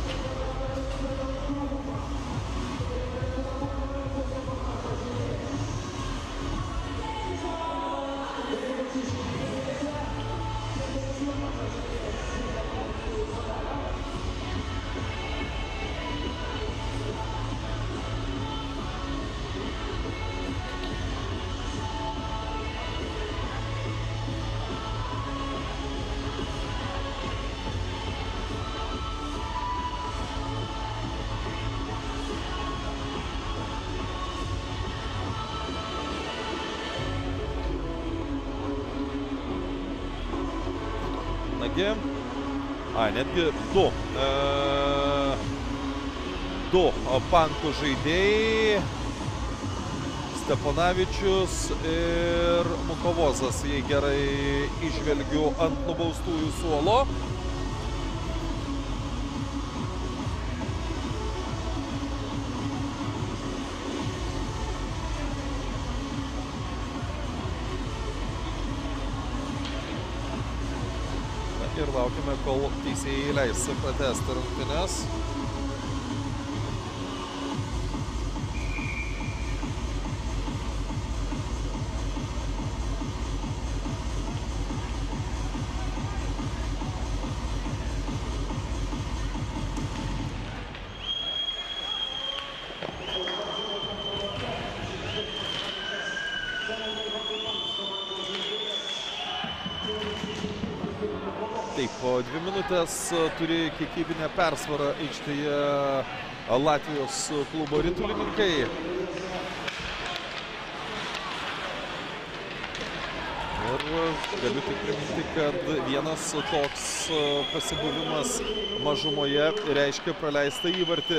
[SPEAKER 6] Netgi du Pankų žaidėjai, Steponavičius ir Mukovozas, jei gerai išvelgiu ant nubaustųjų suolo. Ir laukime, kol teisėjai leis pratęsti rungtynes. Taip, po 2 minutės turi kiekybinę persvarą aikštėje Latvijos klubo ritulininkai. Ir galiu tik priminti, kad vienas toks pasibuvimas mažumoje reiškia praleistą įvartį.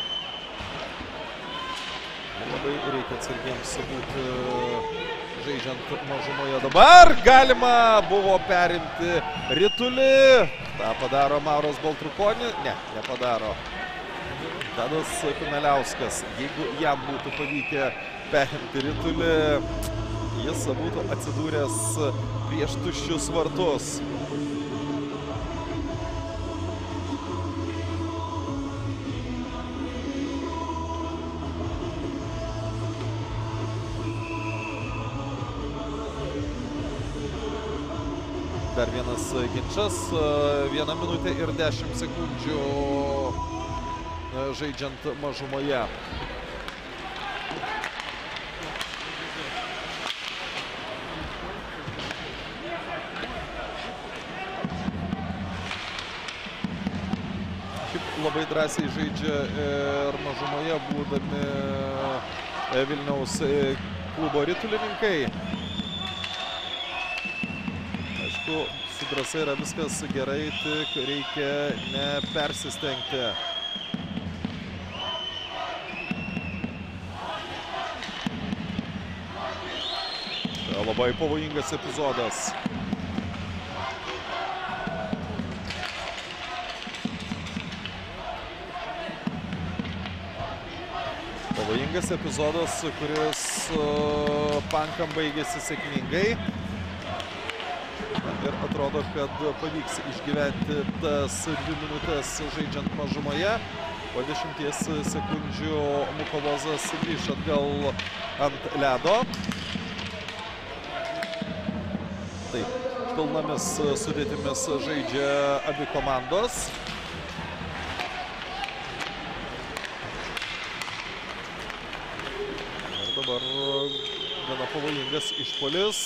[SPEAKER 6] Labai reikia atsargiems būti žaidžiant mažumoje. Dabar galima buvo perimti ritulį. Ta padaro Mauras Baltrukonis. Ne, nepadaro. Tadas Kumeliauskas, jeigu jam būtų pavykę perimti ritulį, jis būtų atsidūręs prieš tuščius vartus. Dar vienas ginčas, 1 minutė ir 10 sekundžių žaidžiant mažumoje. Šiaip labai drąsiai žaidžia ir mažumoje būdami Vilniaus klubo ritulininkai. Su drąsa yra viskas gerai, tik reikia nepersistengti. Tai labai pavojingas epizodas. Pavojingas epizodas, kuris Pankam baigėsi sėkmingai. Ir atrodo, kad pavyks išgyventi tas 2 minutės žaidžiant mažumoje. Po 10 sekundžių Mukovozas grįš atgal ant ledo. Taip, pilnomis sudėtimis žaidžia abi komandos. Ir dabar gana pavojingas išpuolis,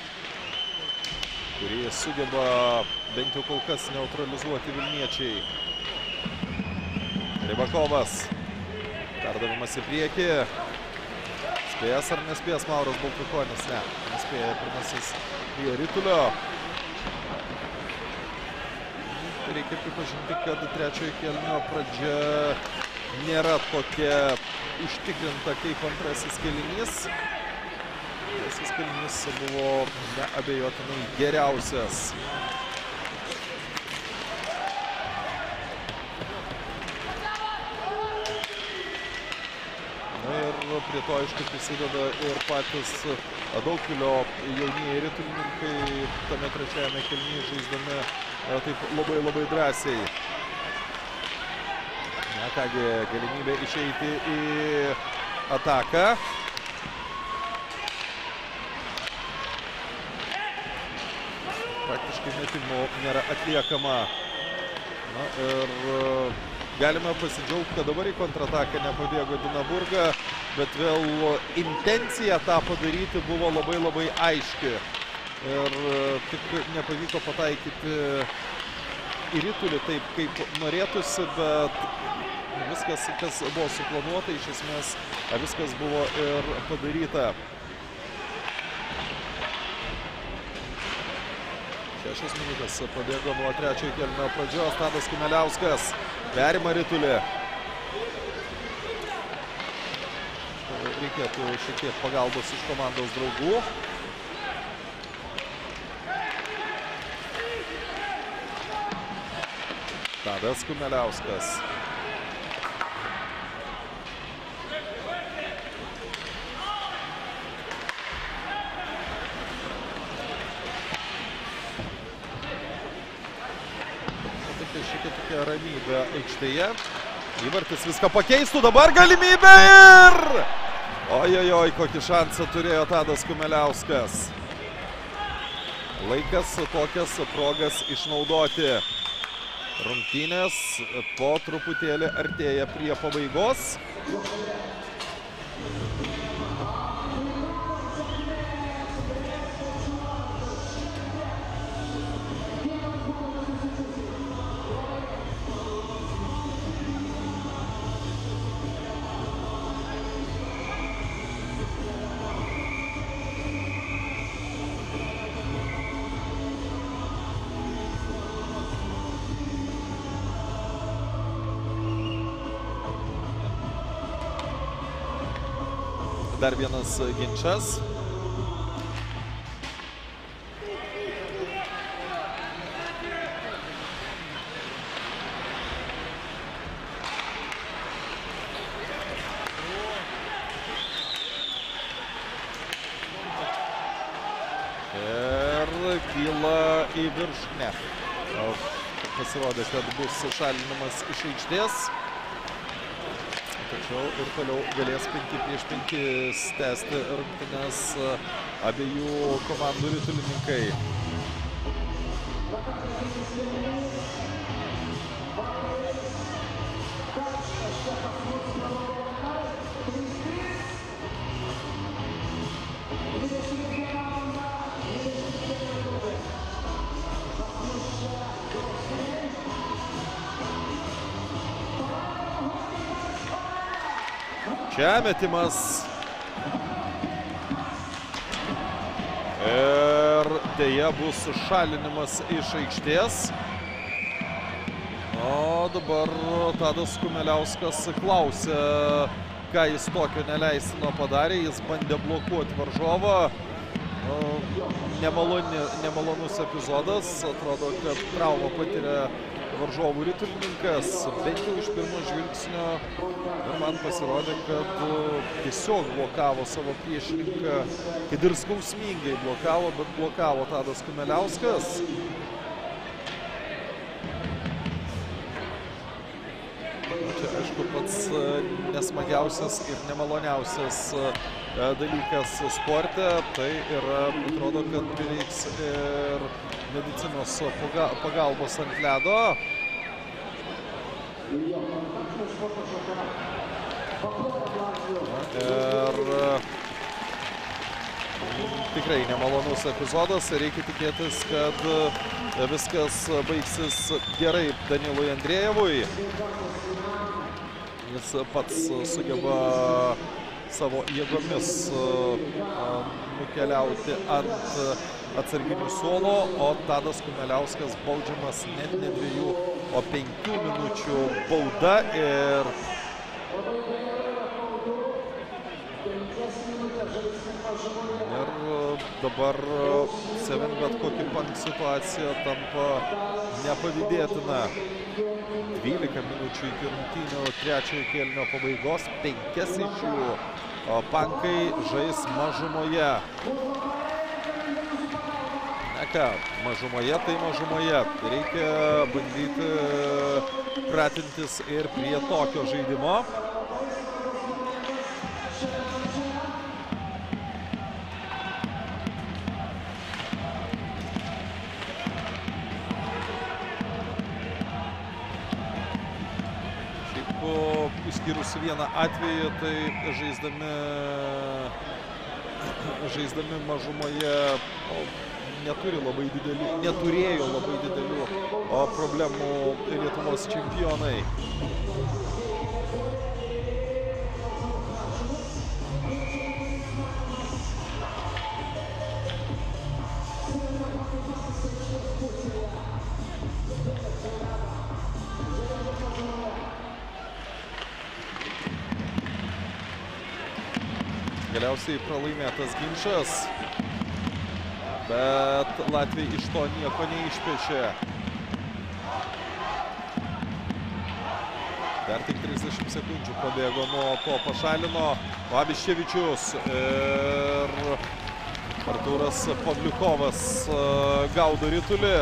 [SPEAKER 6] kurį sugeba bent jau kol kas neutralizuoti vilniečiai. Rybakovas. Perdavimas į priekį. Spės ar nespės Mauras Baltrukonis? Ne, nespėja pirmasis prie ritulio. Reikia pripažinti, kad trečiojo kėlinio pradžia nėra tokia užtikrinta kaip antrasis kėlinys. Šis kėlinys buvo neabejotinai geriausias. Na ir prie to aišku prisideda ir patys Daugpilio jaunieji ritulininkai tame trečiajame kėlinyje žaisdami taip labai drąsiai. Na kągi, galimybė išeiti į ataką. Praktiškai metimų nėra atliekama. Na ir galime pasidžiaugti, kad dabar į kontrataką nepabėgo Dinaburga, bet vėl intencija tą padaryti buvo labai aiški. Ir tik nepavyko pataikyti į ritulį taip, kaip norėtųsi, bet viskas, kas buvo suplanuota, iš esmės viskas buvo ir padaryta. 6 minutės pabėgo nuo trečiojo kėlinio pradžios. Tadas Kumeliauskas perima ritulį. Reikėtų šiek tiek pagalbos iš komandos draugų. Tadas Kumeliauskas. Ramybė aikštėje. Įvartis viską pakeistų. Dabar galimybė ir... Ojojoj, kokį šansą turėjo Tadas Kumeliauskas. Laikas tokias progas išnaudoti. Rungtynės po truputėlį artėja prie pabaigos. Dar vienas ginčas. į viršų. Ne. Pasirodė, kad bus šalinimas iš aikštės. Tačiau ir toliau galės 5-5 tęsti rungtynes abiejų komandų ritulininkai. Čia metimas. Ir dėja bus šalinimas iš aikštės. O dabar Tadas Kumeliauskas klausė, ką jis tokio neleistino padarė. Jis bandė blokuoti varžovą. Nemalonus epizodas. Atrodo, kad traumą patiria varžovų ritulininkas, bent jau iš pirmo žvilgsnio. Ir man pasirodė, kad tiesiog blokavo savo priešininką, kad ir skausmingai blokavo, bet blokavo Tadas Kumeliauskas. Čia, aišku, pats nesmagiausias ir nemaloniausias dalykas sporte. Tai yra, atrodo, kad prireiks ir medicinos pagalbos ant ledo. Ir tikrai nemalonus epizodas. Reikia tikėtis, kad viskas baigsis gerai Danilui Andrejevui. Jis pats sugeba savo jėgomis nukeliauti ant atsarginių suolo, o Tadas Kumeliauskas baudžiamas net ne 2, o 5 minučių bauda. Ir dabar Seven bet kokį punk situaciją tampa nepavydėtina. 12 minučių iki rungtynių trečiojo kėlinio pabaigos, 5 iš jų pankai žais mažumoje. Na ką, mažumoje tai mažumoje. Reikia bandyti pratintis ir prie tokio žaidimo. Išskyrus vieną atvejį, tai žaisdami mažumoje neturėjo labai didelių problemų Lietuvos čempionai. Galiausiai pralaimėtas ginčas, bet latviai iš to nieko neišpešė. Dar tik 30 sekundžių pabėgo nuo to pašalino Abiščevičius ir Artūras Pavliukovas gaudo ritulį.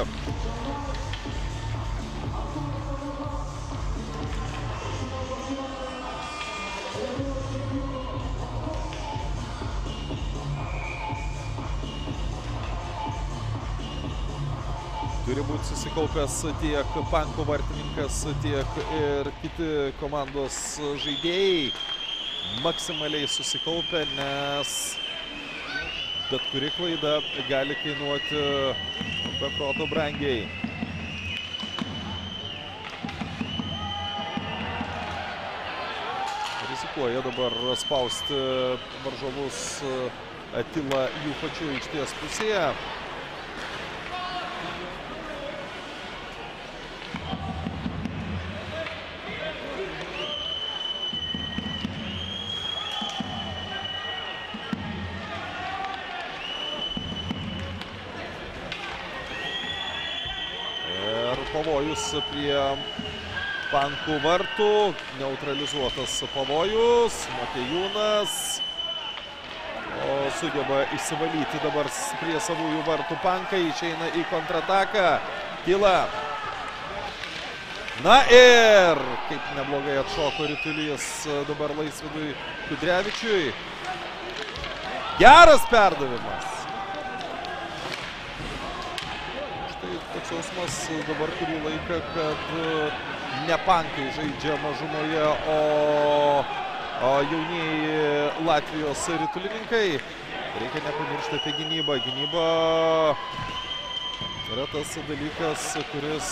[SPEAKER 6] Turi būti susikaupęs tiek pankų vartininkas, tiek ir kiti komandos žaidėjai. Maksimaliai susikaupę, nes bet kuri klaida gali kainuoti be proto brangiai. Rizikuoja dabar spausti varžovus Atila jų pačių aikštės pusėje. Pavojus prie pankų vartų, neutralizuotas pavojus, Motiejūnas. O sugeba išsivalyti dabar prie savųjų vartų pankai, išeina į kontrataką, Tyla. Na ir kaip neblogai atšoko ritulys dabar Laisvydui Kudrevičiui. Geras perdavimas. Štai toks jausmas dabar kurį laiką, kad ne pankai žaidžia mažumoje, o jaunieji Latvijos ritulininkai. Reikia nepamiršti apie gynybą. Gynyba yra tas dalykas, kuris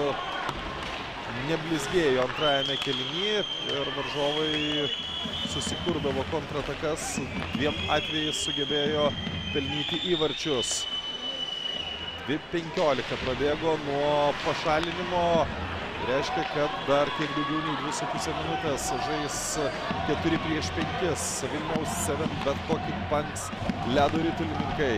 [SPEAKER 6] neblizgėjo antrajame kėlinyje ir varžovai susikurdavo kontratakas. Dviem atvejais sugebėjo pelnyti įvarčius. 2:15 prabėgo nuo pašalinimo. Reiškia, kad dar kiek daugiau nei 2,5 minutės žais 4-5 Vilniaus 7 bet kokį Punks ledo ritulininkai.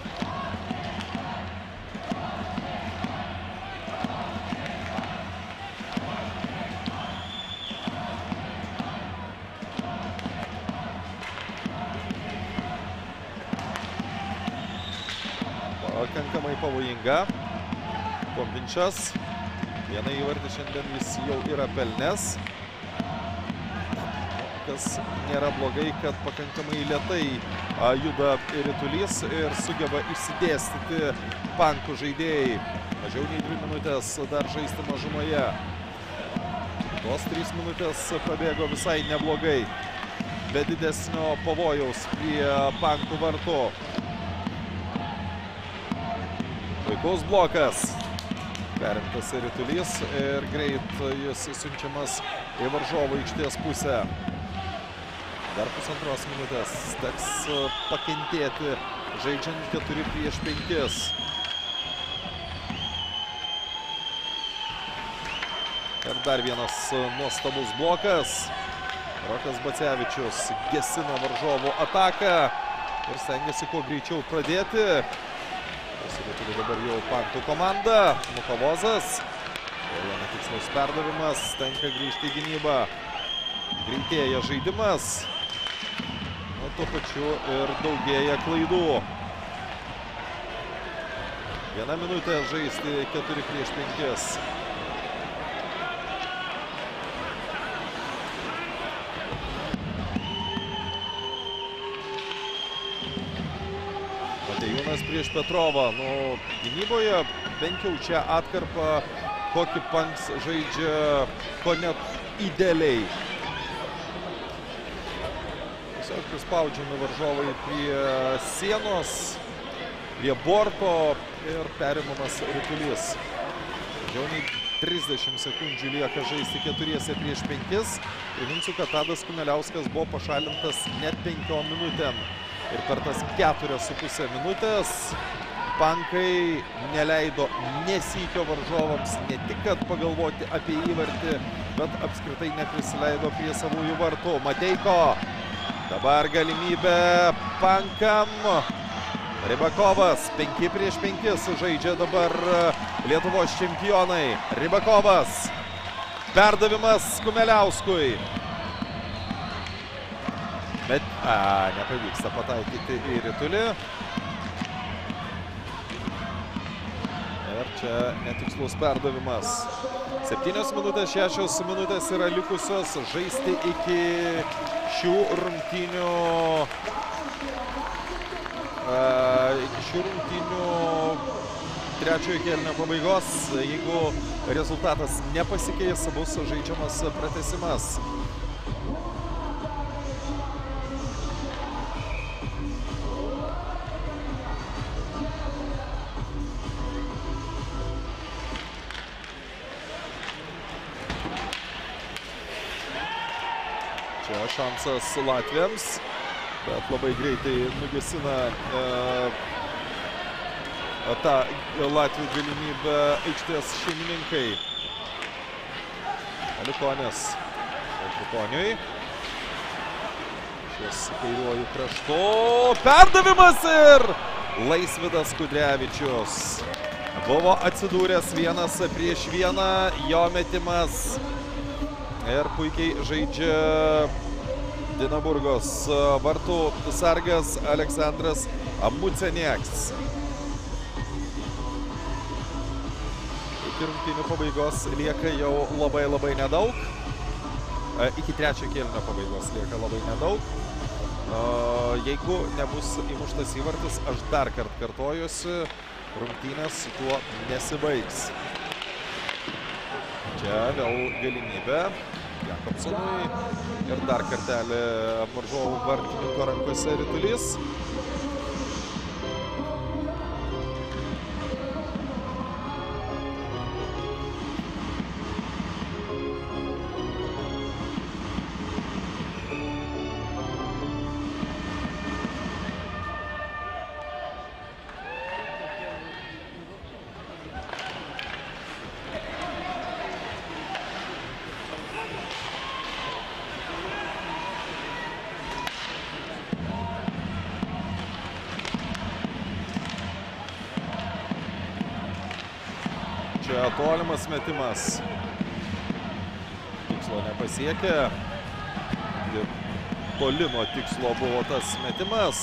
[SPEAKER 6] Pakankamai pavojinga. Kompinčas. Vieną įvartį šiandien jis jau yra pelnęs. Kas nėra blogai, kad pakankamai lėtai juda ritulys ir sugeba išsidėstyti pankų žaidėjai. Mažiau nei 2 minutės dar žaisti mažumoje. Tos 3 minutės prabėgo visai neblogai. Be didesnio pavojaus prie pankų vartų. Puikus blokas. Perimtas ritulys ir greit jis siunčiamas į varžovų aikštės pusę. Dar 1,5 minutės teks pakentėti žaidžiant 4-5. Ir dar vienas nuostabus blokas. Rokas Bacevičius gesina varžovų ataką ir stengiasi kuo greičiau pradėti. Pasilietėlį dabar jau Pankų komanda. Mukovozas. Vėl netikslus perdavimas. Tenka grįžti į gynybą. Greitėja žaidimas. O tuo pačiu ir daugėja klaidų. 1 minutė žaisti 4-5. Matejūnas prieš Petrovą. Nu, gynyboje bent jau čia atkarpą kokį Punks žaidžia ko net idealiai. Tiesiog prispaudžiami varžovai prie sienos, prie borto ir perimamas ritulys. Mažiau nei 30 sekundžių lieka žaisti 4-5. Priminsiu, kad Tadas Kumeliauskas buvo pašalintas net 5 minutėm. Ir per tas 4,5 minutės Pankai neleido nesykio varžovams ne tik kad pagalvoti apie įvartį, bet apskritai neprisileido prie savųjų vartų. Mateiko. Dabar galimybė Pankam. Rybakovas 5-5 žaidžia dabar Lietuvos čempionai. Rybakovas. Perdavimas Kumeliauskui. Bet nepavyksta pataikyti į ritulį. Ir čia netikslus perdavimas. 7 minutės, 6 minutės yra likusios žaisti iki šių rungtynių trečiojo kėlinio pabaigos. Jeigu rezultatas nepasikeis, bus žaidžiamas pratęsimas. Čia šansas latviams, bet labai greitai nugesina tą Latvių galimybę aikštės šeimininkai. Aliukonis Aliukoniui. Šis kairiuoju kraštu. Perdavimas ir Laisvydas Kudrevičius. Buvo atsidūręs 1-1, jo metimas. Ir puikiai žaidžia Dinaburgos vartų sargas Aleksandras Mucenieks. Iki rungtynių pabaigos lieka jau labai nedaug. Iki trečio kėlinio pabaigos lieka labai nedaug. Jeigu nebus įmuštas įvartis, aš dar kartojuosi, rungtynės su tuo nesibaigs. Čia vėl galimybė Jakobsonui ir dar kartelį varžovų vartininko rankose ritulys. Čia tolimas metimas. Tikslo nepasiekė. Toli nuo tikslo buvo tas metimas.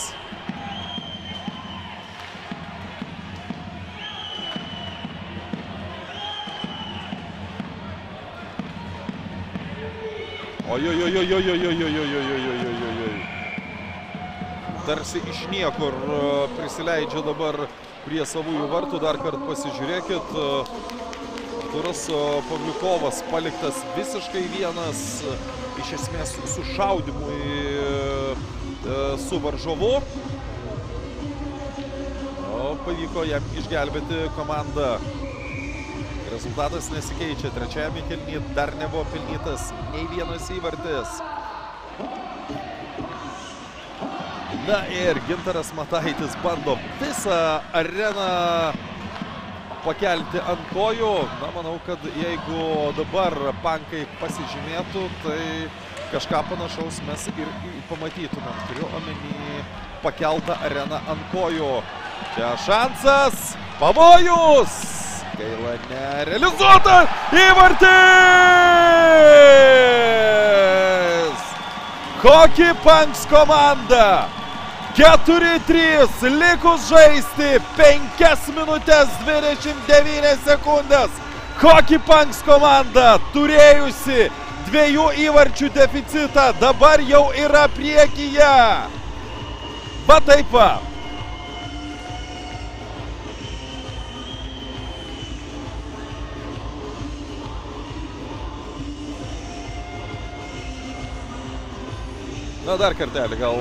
[SPEAKER 6] Tarsi iš niekur prisileidžia dabar prie savųjų vartų. Dar kartą pasižiūrėkit. Arturas Pavliukovas paliktas visiškai vienas, iš esmės sušaudymui su varžovu. Pavyko jam išgelbėti komandą. Rezultatas nesikeičia. Trečiajame kėlinyje dar nebuvo pelnytas nei vienas įvartis. Na ir Gintaras Mataitis bando visą areną pakelti ant kojų. Na, manau, kad jeigu dabar Pankai pasižymėtų, tai kažką panašaus mes ir pamatytumėm. Turiu omeny pakeltą areną ant kojų. Čia šansas, pavojus! Gaila nerealizuota, įvartis! Hockey Punks komanda! 4-3, likus žaisti, 5 minutės 29 sekundės. Hockey Punks komanda, turėjusi 2 įvarčių deficitą, dabar jau yra priekyje. Va taip va. Na, dar kartelį, gal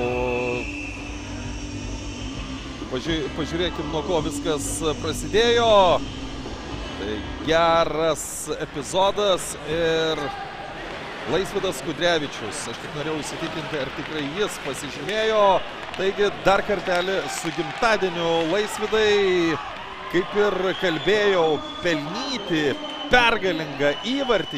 [SPEAKER 6] pažiūrėkim, nuo ko viskas prasidėjo. Tai geras epizodas ir Laisvydas Kudrevičius. Aš tik norėjau įsitikinti, ar tikrai jis pasižymėjo. Taigi, dar kartelį su gimtadieniu Laisvydai, kaip ir kalbėjau, pelnyti pergalingą įvartį,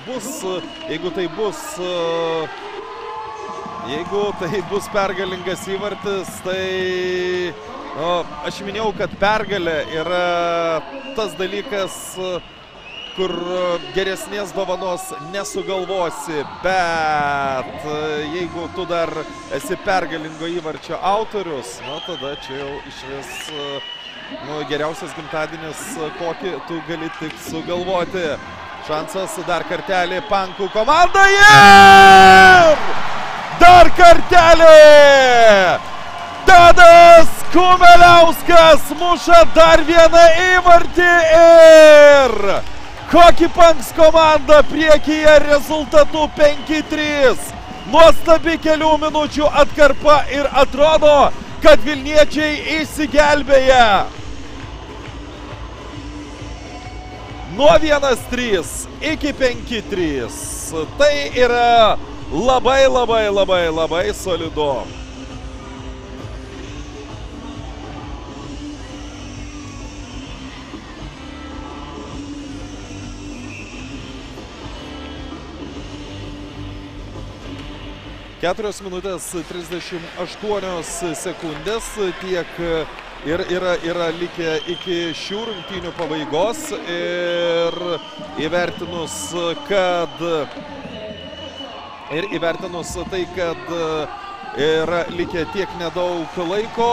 [SPEAKER 6] Jeigu tai bus pergalingas įvartis, tai aš minėjau, kad pergalė yra tas dalykas, kur geresnės dovanos nesugalvosi, bet jeigu tu dar esi pergalingo įvarčio autorius, tada čia jau išvis geriausias gimtadienis, kokį tu gali tik sugalvoti. Šansas dar kartelį Pankų komandai ir dar kartelį Tadas Kumeliauskas muša dar vieną įvartį ir Hockey Punks komanda priekyje rezultatu 5-3. Nuostabi kelių minučių atkarpa ir atrodo, kad vilniečiai išsigelbėja. Nuo 1-3 iki 5-3. Tai yra labai solidu. Keturios minutės 38 sekundės tiek ir yra likę iki šių rungtynių pabaigos ir įvertinus, kad Ir įvertinus tai, kad yra likę tiek nedaug laiko,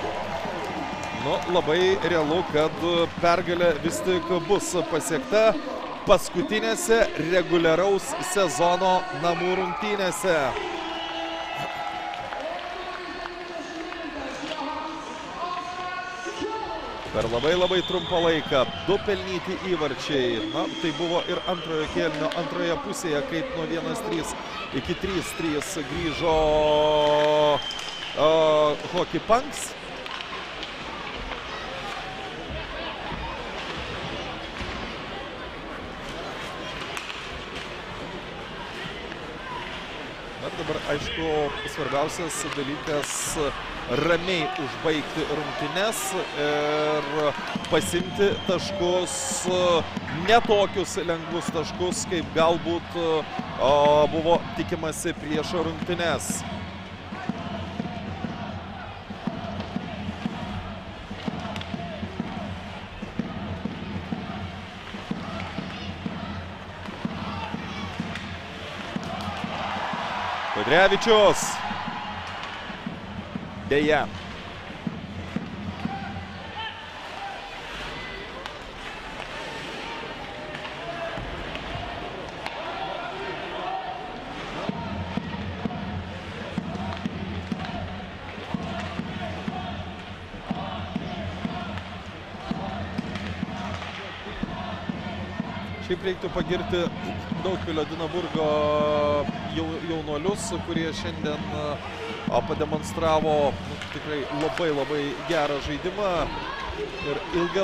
[SPEAKER 6] labai realu, kad pergalė vis tik bus pasiekta paskutinėse reguliaraus sezono namų rungtynėse. Per labai trumpą laiką 2 pelnyti įvarčiai. Tai buvo ir antrojo kėlinio antroje pusėje, kaip nuo 1-3 iki 3-3 grįžo Hockey Punks. Bet dabar, aišku, svarbiausias dalykas ramiai užbaigti rungtynes ir pasimti taškus, ne tokius lengvus taškus, kaip galbūt buvo tikimasi prieš rungtynes. Kudrevičius. Deja. Šiaip reiktų pagirti Daugpilio Dinaburgo jaunuolius, kurie šiandien pademonstravo tikrai labai gerą žaidimą ir ilgą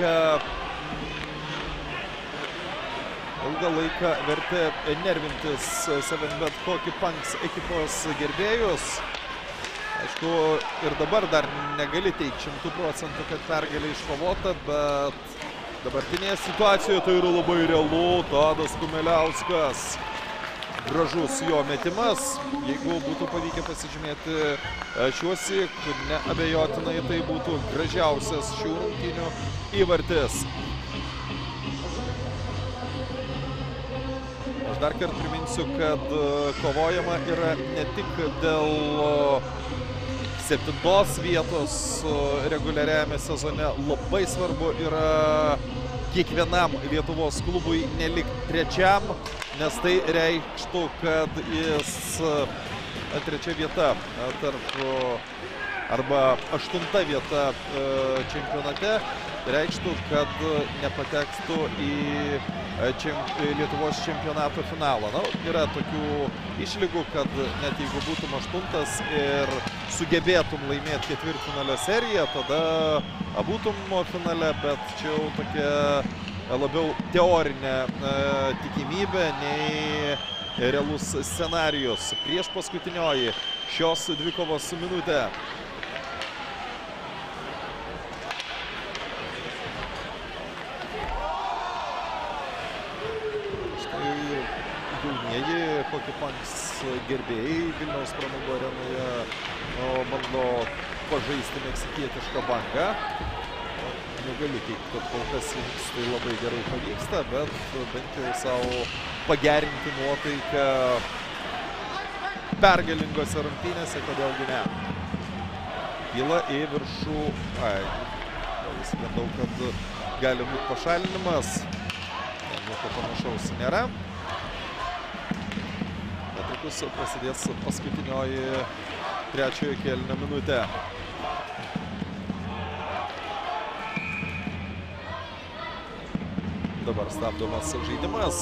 [SPEAKER 6] laiką vertė nervintis 7bet Hockey Punks ekipos gerbėjus. Aišku, ir dabar dar negali teikti 100%, kad pergalė iškovota, bet dabartinėje situacijoje tai yra labai realu. Tadas Kumeliauskas. Gražus jo metimas. Jeigu būtų pavykę pasižymėti šiuosik, neabejotinai tai būtų gražiausias šių rungtynių įvartis. Aš dar kartą priminsiu, kad kovojama yra ne tik dėl 7 vietos reguliariajame sezone. Labai svarbu yra kiekvienam Lietuvos klubui nelikti trečiam, nes tai reikštų, kad jis trečia vieta arba 8 vieta čempionate reikštų, kad nepatekstų į Lietuvos čempionato finalą. Yra tokių išlygų, kad net jeigu būtum 8 ir sugebėtum laimėti ketvirtfinalio seriją, tada būtum finale, bet čia jau tokia labiau teorinė tikimybė nei realus scenarijus. Prieš paskutinioji šios dvikovos minutė. Jaunieji Hockey Punks gerbėjai Vilniaus pramogų arenoje bando pažaisti meksikietišką bangą. Negaliu teikti, kad kol kas jums tai labai gerai pavyksta, bet bent jau savo pagerinti nuotaiką pergalingose rungtynėse, kodėlgi ne. Kyla į viršų. Įsigandau, kad gali būti pašalinimas. Nieko panašaus nėra. Netrukus prasidės paskutinioji trečiojo kėlinio minutė. Dabar stabdomas žaidimas.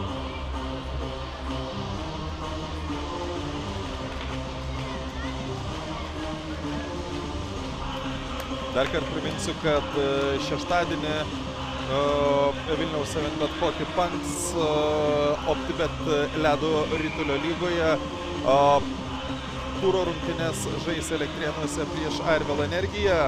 [SPEAKER 6] Dar kartą priminsiu, kad šeštadienį Vilniaus 7bet Hockey Punks OptiBet ledo ritulio lygoje turo rungtynes žais Elektrėnuose prieš Airvel Energiją.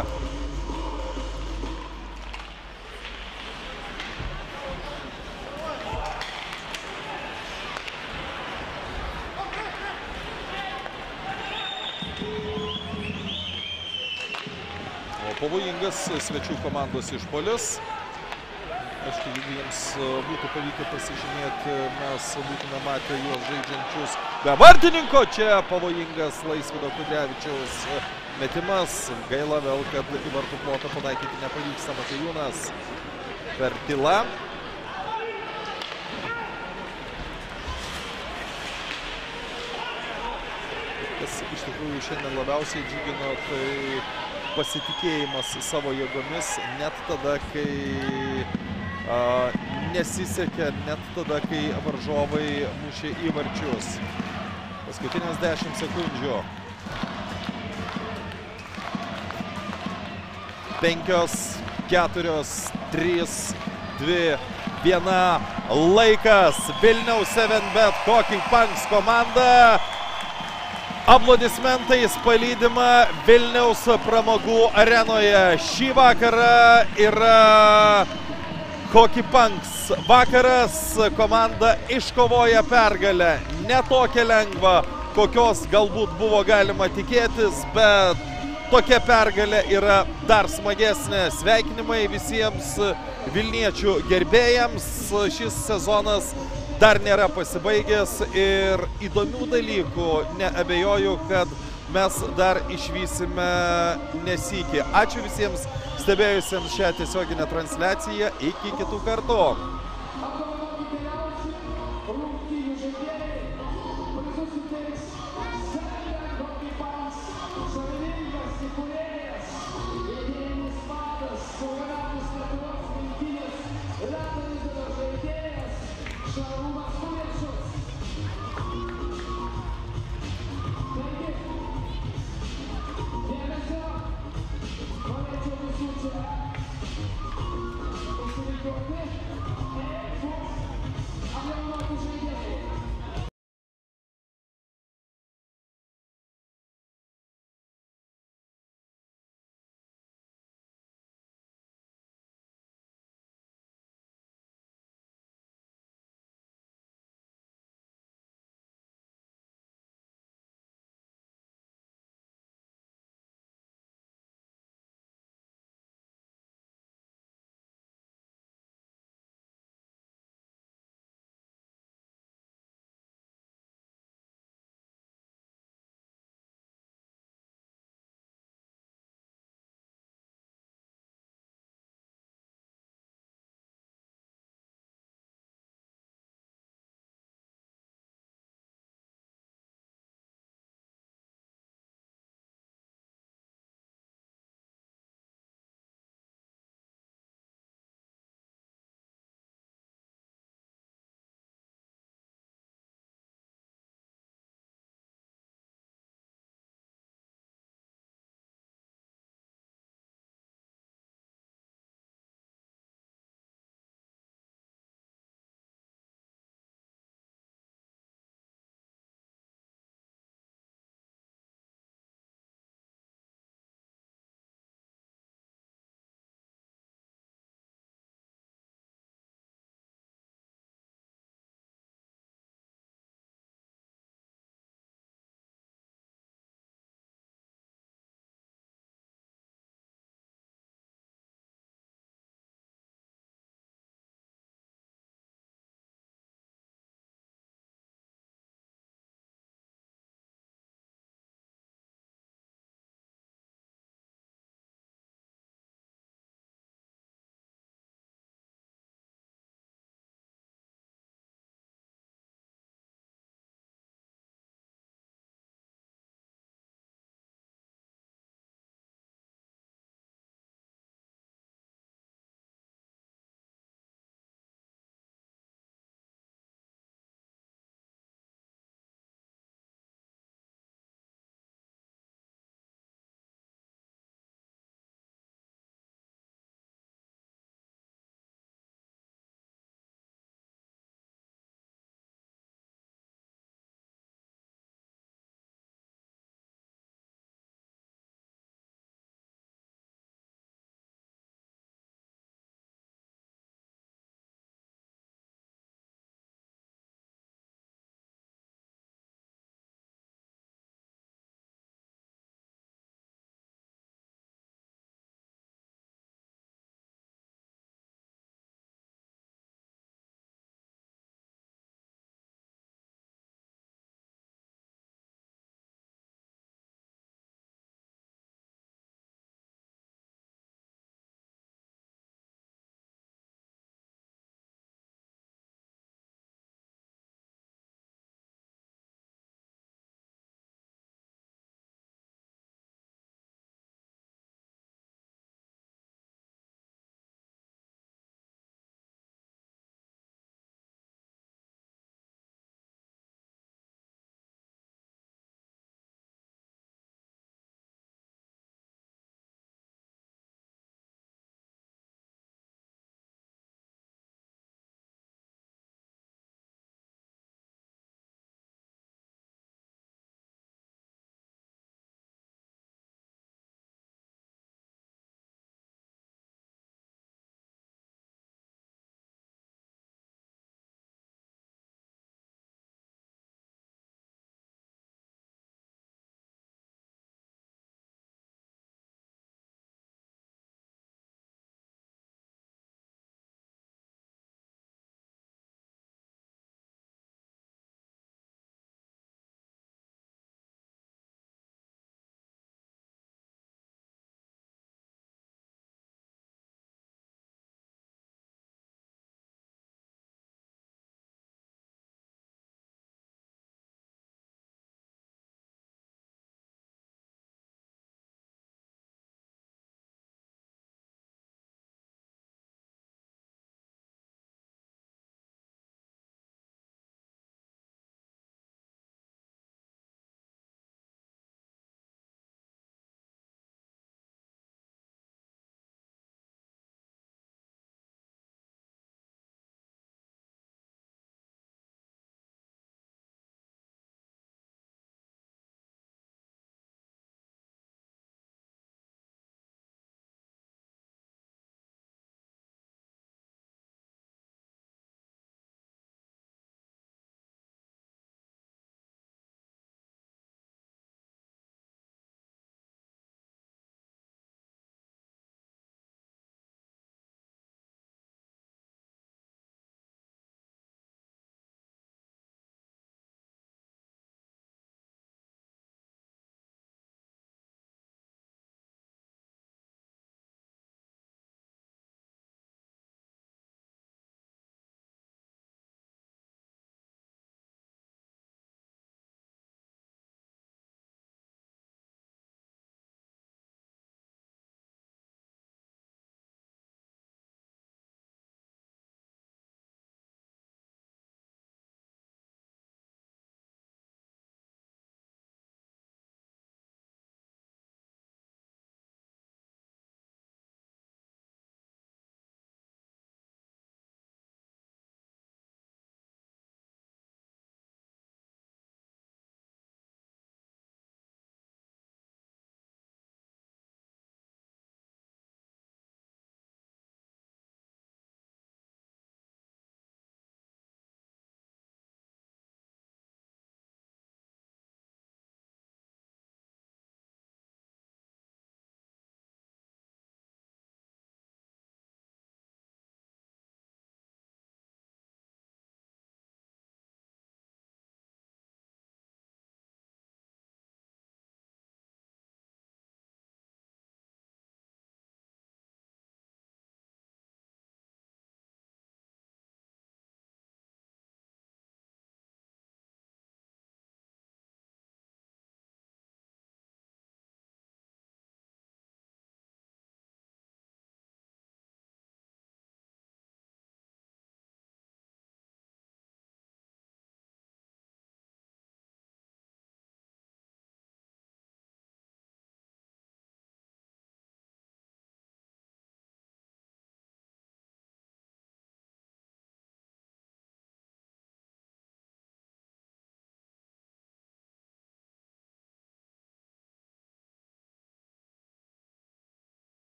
[SPEAKER 6] Pavojingas svečių komandos išpuolis. Aišku, jeigu jiems būtų pavykę pasižymėti, mes būtume matę juos žaidžiančius be vartininko. Čia pavojingas Laisvydo Kudrevičiaus metimas. Gaila vėl, kad į vartų plotą pataikyti nepavyksta. Matejūnas per tylą. Kas iš tikrųjų šiandien labiausiai džiugino, tai pasitikėjimas savo jėgomis, net tada, kai nesisekė, net tada, kai varžovai mušė įvarčius. Paskutinės 10 sekundžių. 5, 4, 3, 2, 1. Laikas. Vilniaus 7bet Hockey Punks komanda. Aplodismentais palydima Vilniaus pramogų arenoje. Šį vakarą yra Hockey Punks vakaras. Komanda iškovoja pergalę. Ne tokia lengva, kokios galbūt buvo galima tikėtis, bet tokia pergalė yra dar smagesnė. Sveikinimai visiems Vilniečių gerbėjams. Šis sezonas dar nėra pasibaigęs ir įdomių dalykų neabejoju, kad mes dar išvysime nesykį. Ačiū visiems stebėjusiems šią tiesioginę transliaciją. Iki kitų kartų.
[SPEAKER 5] Шару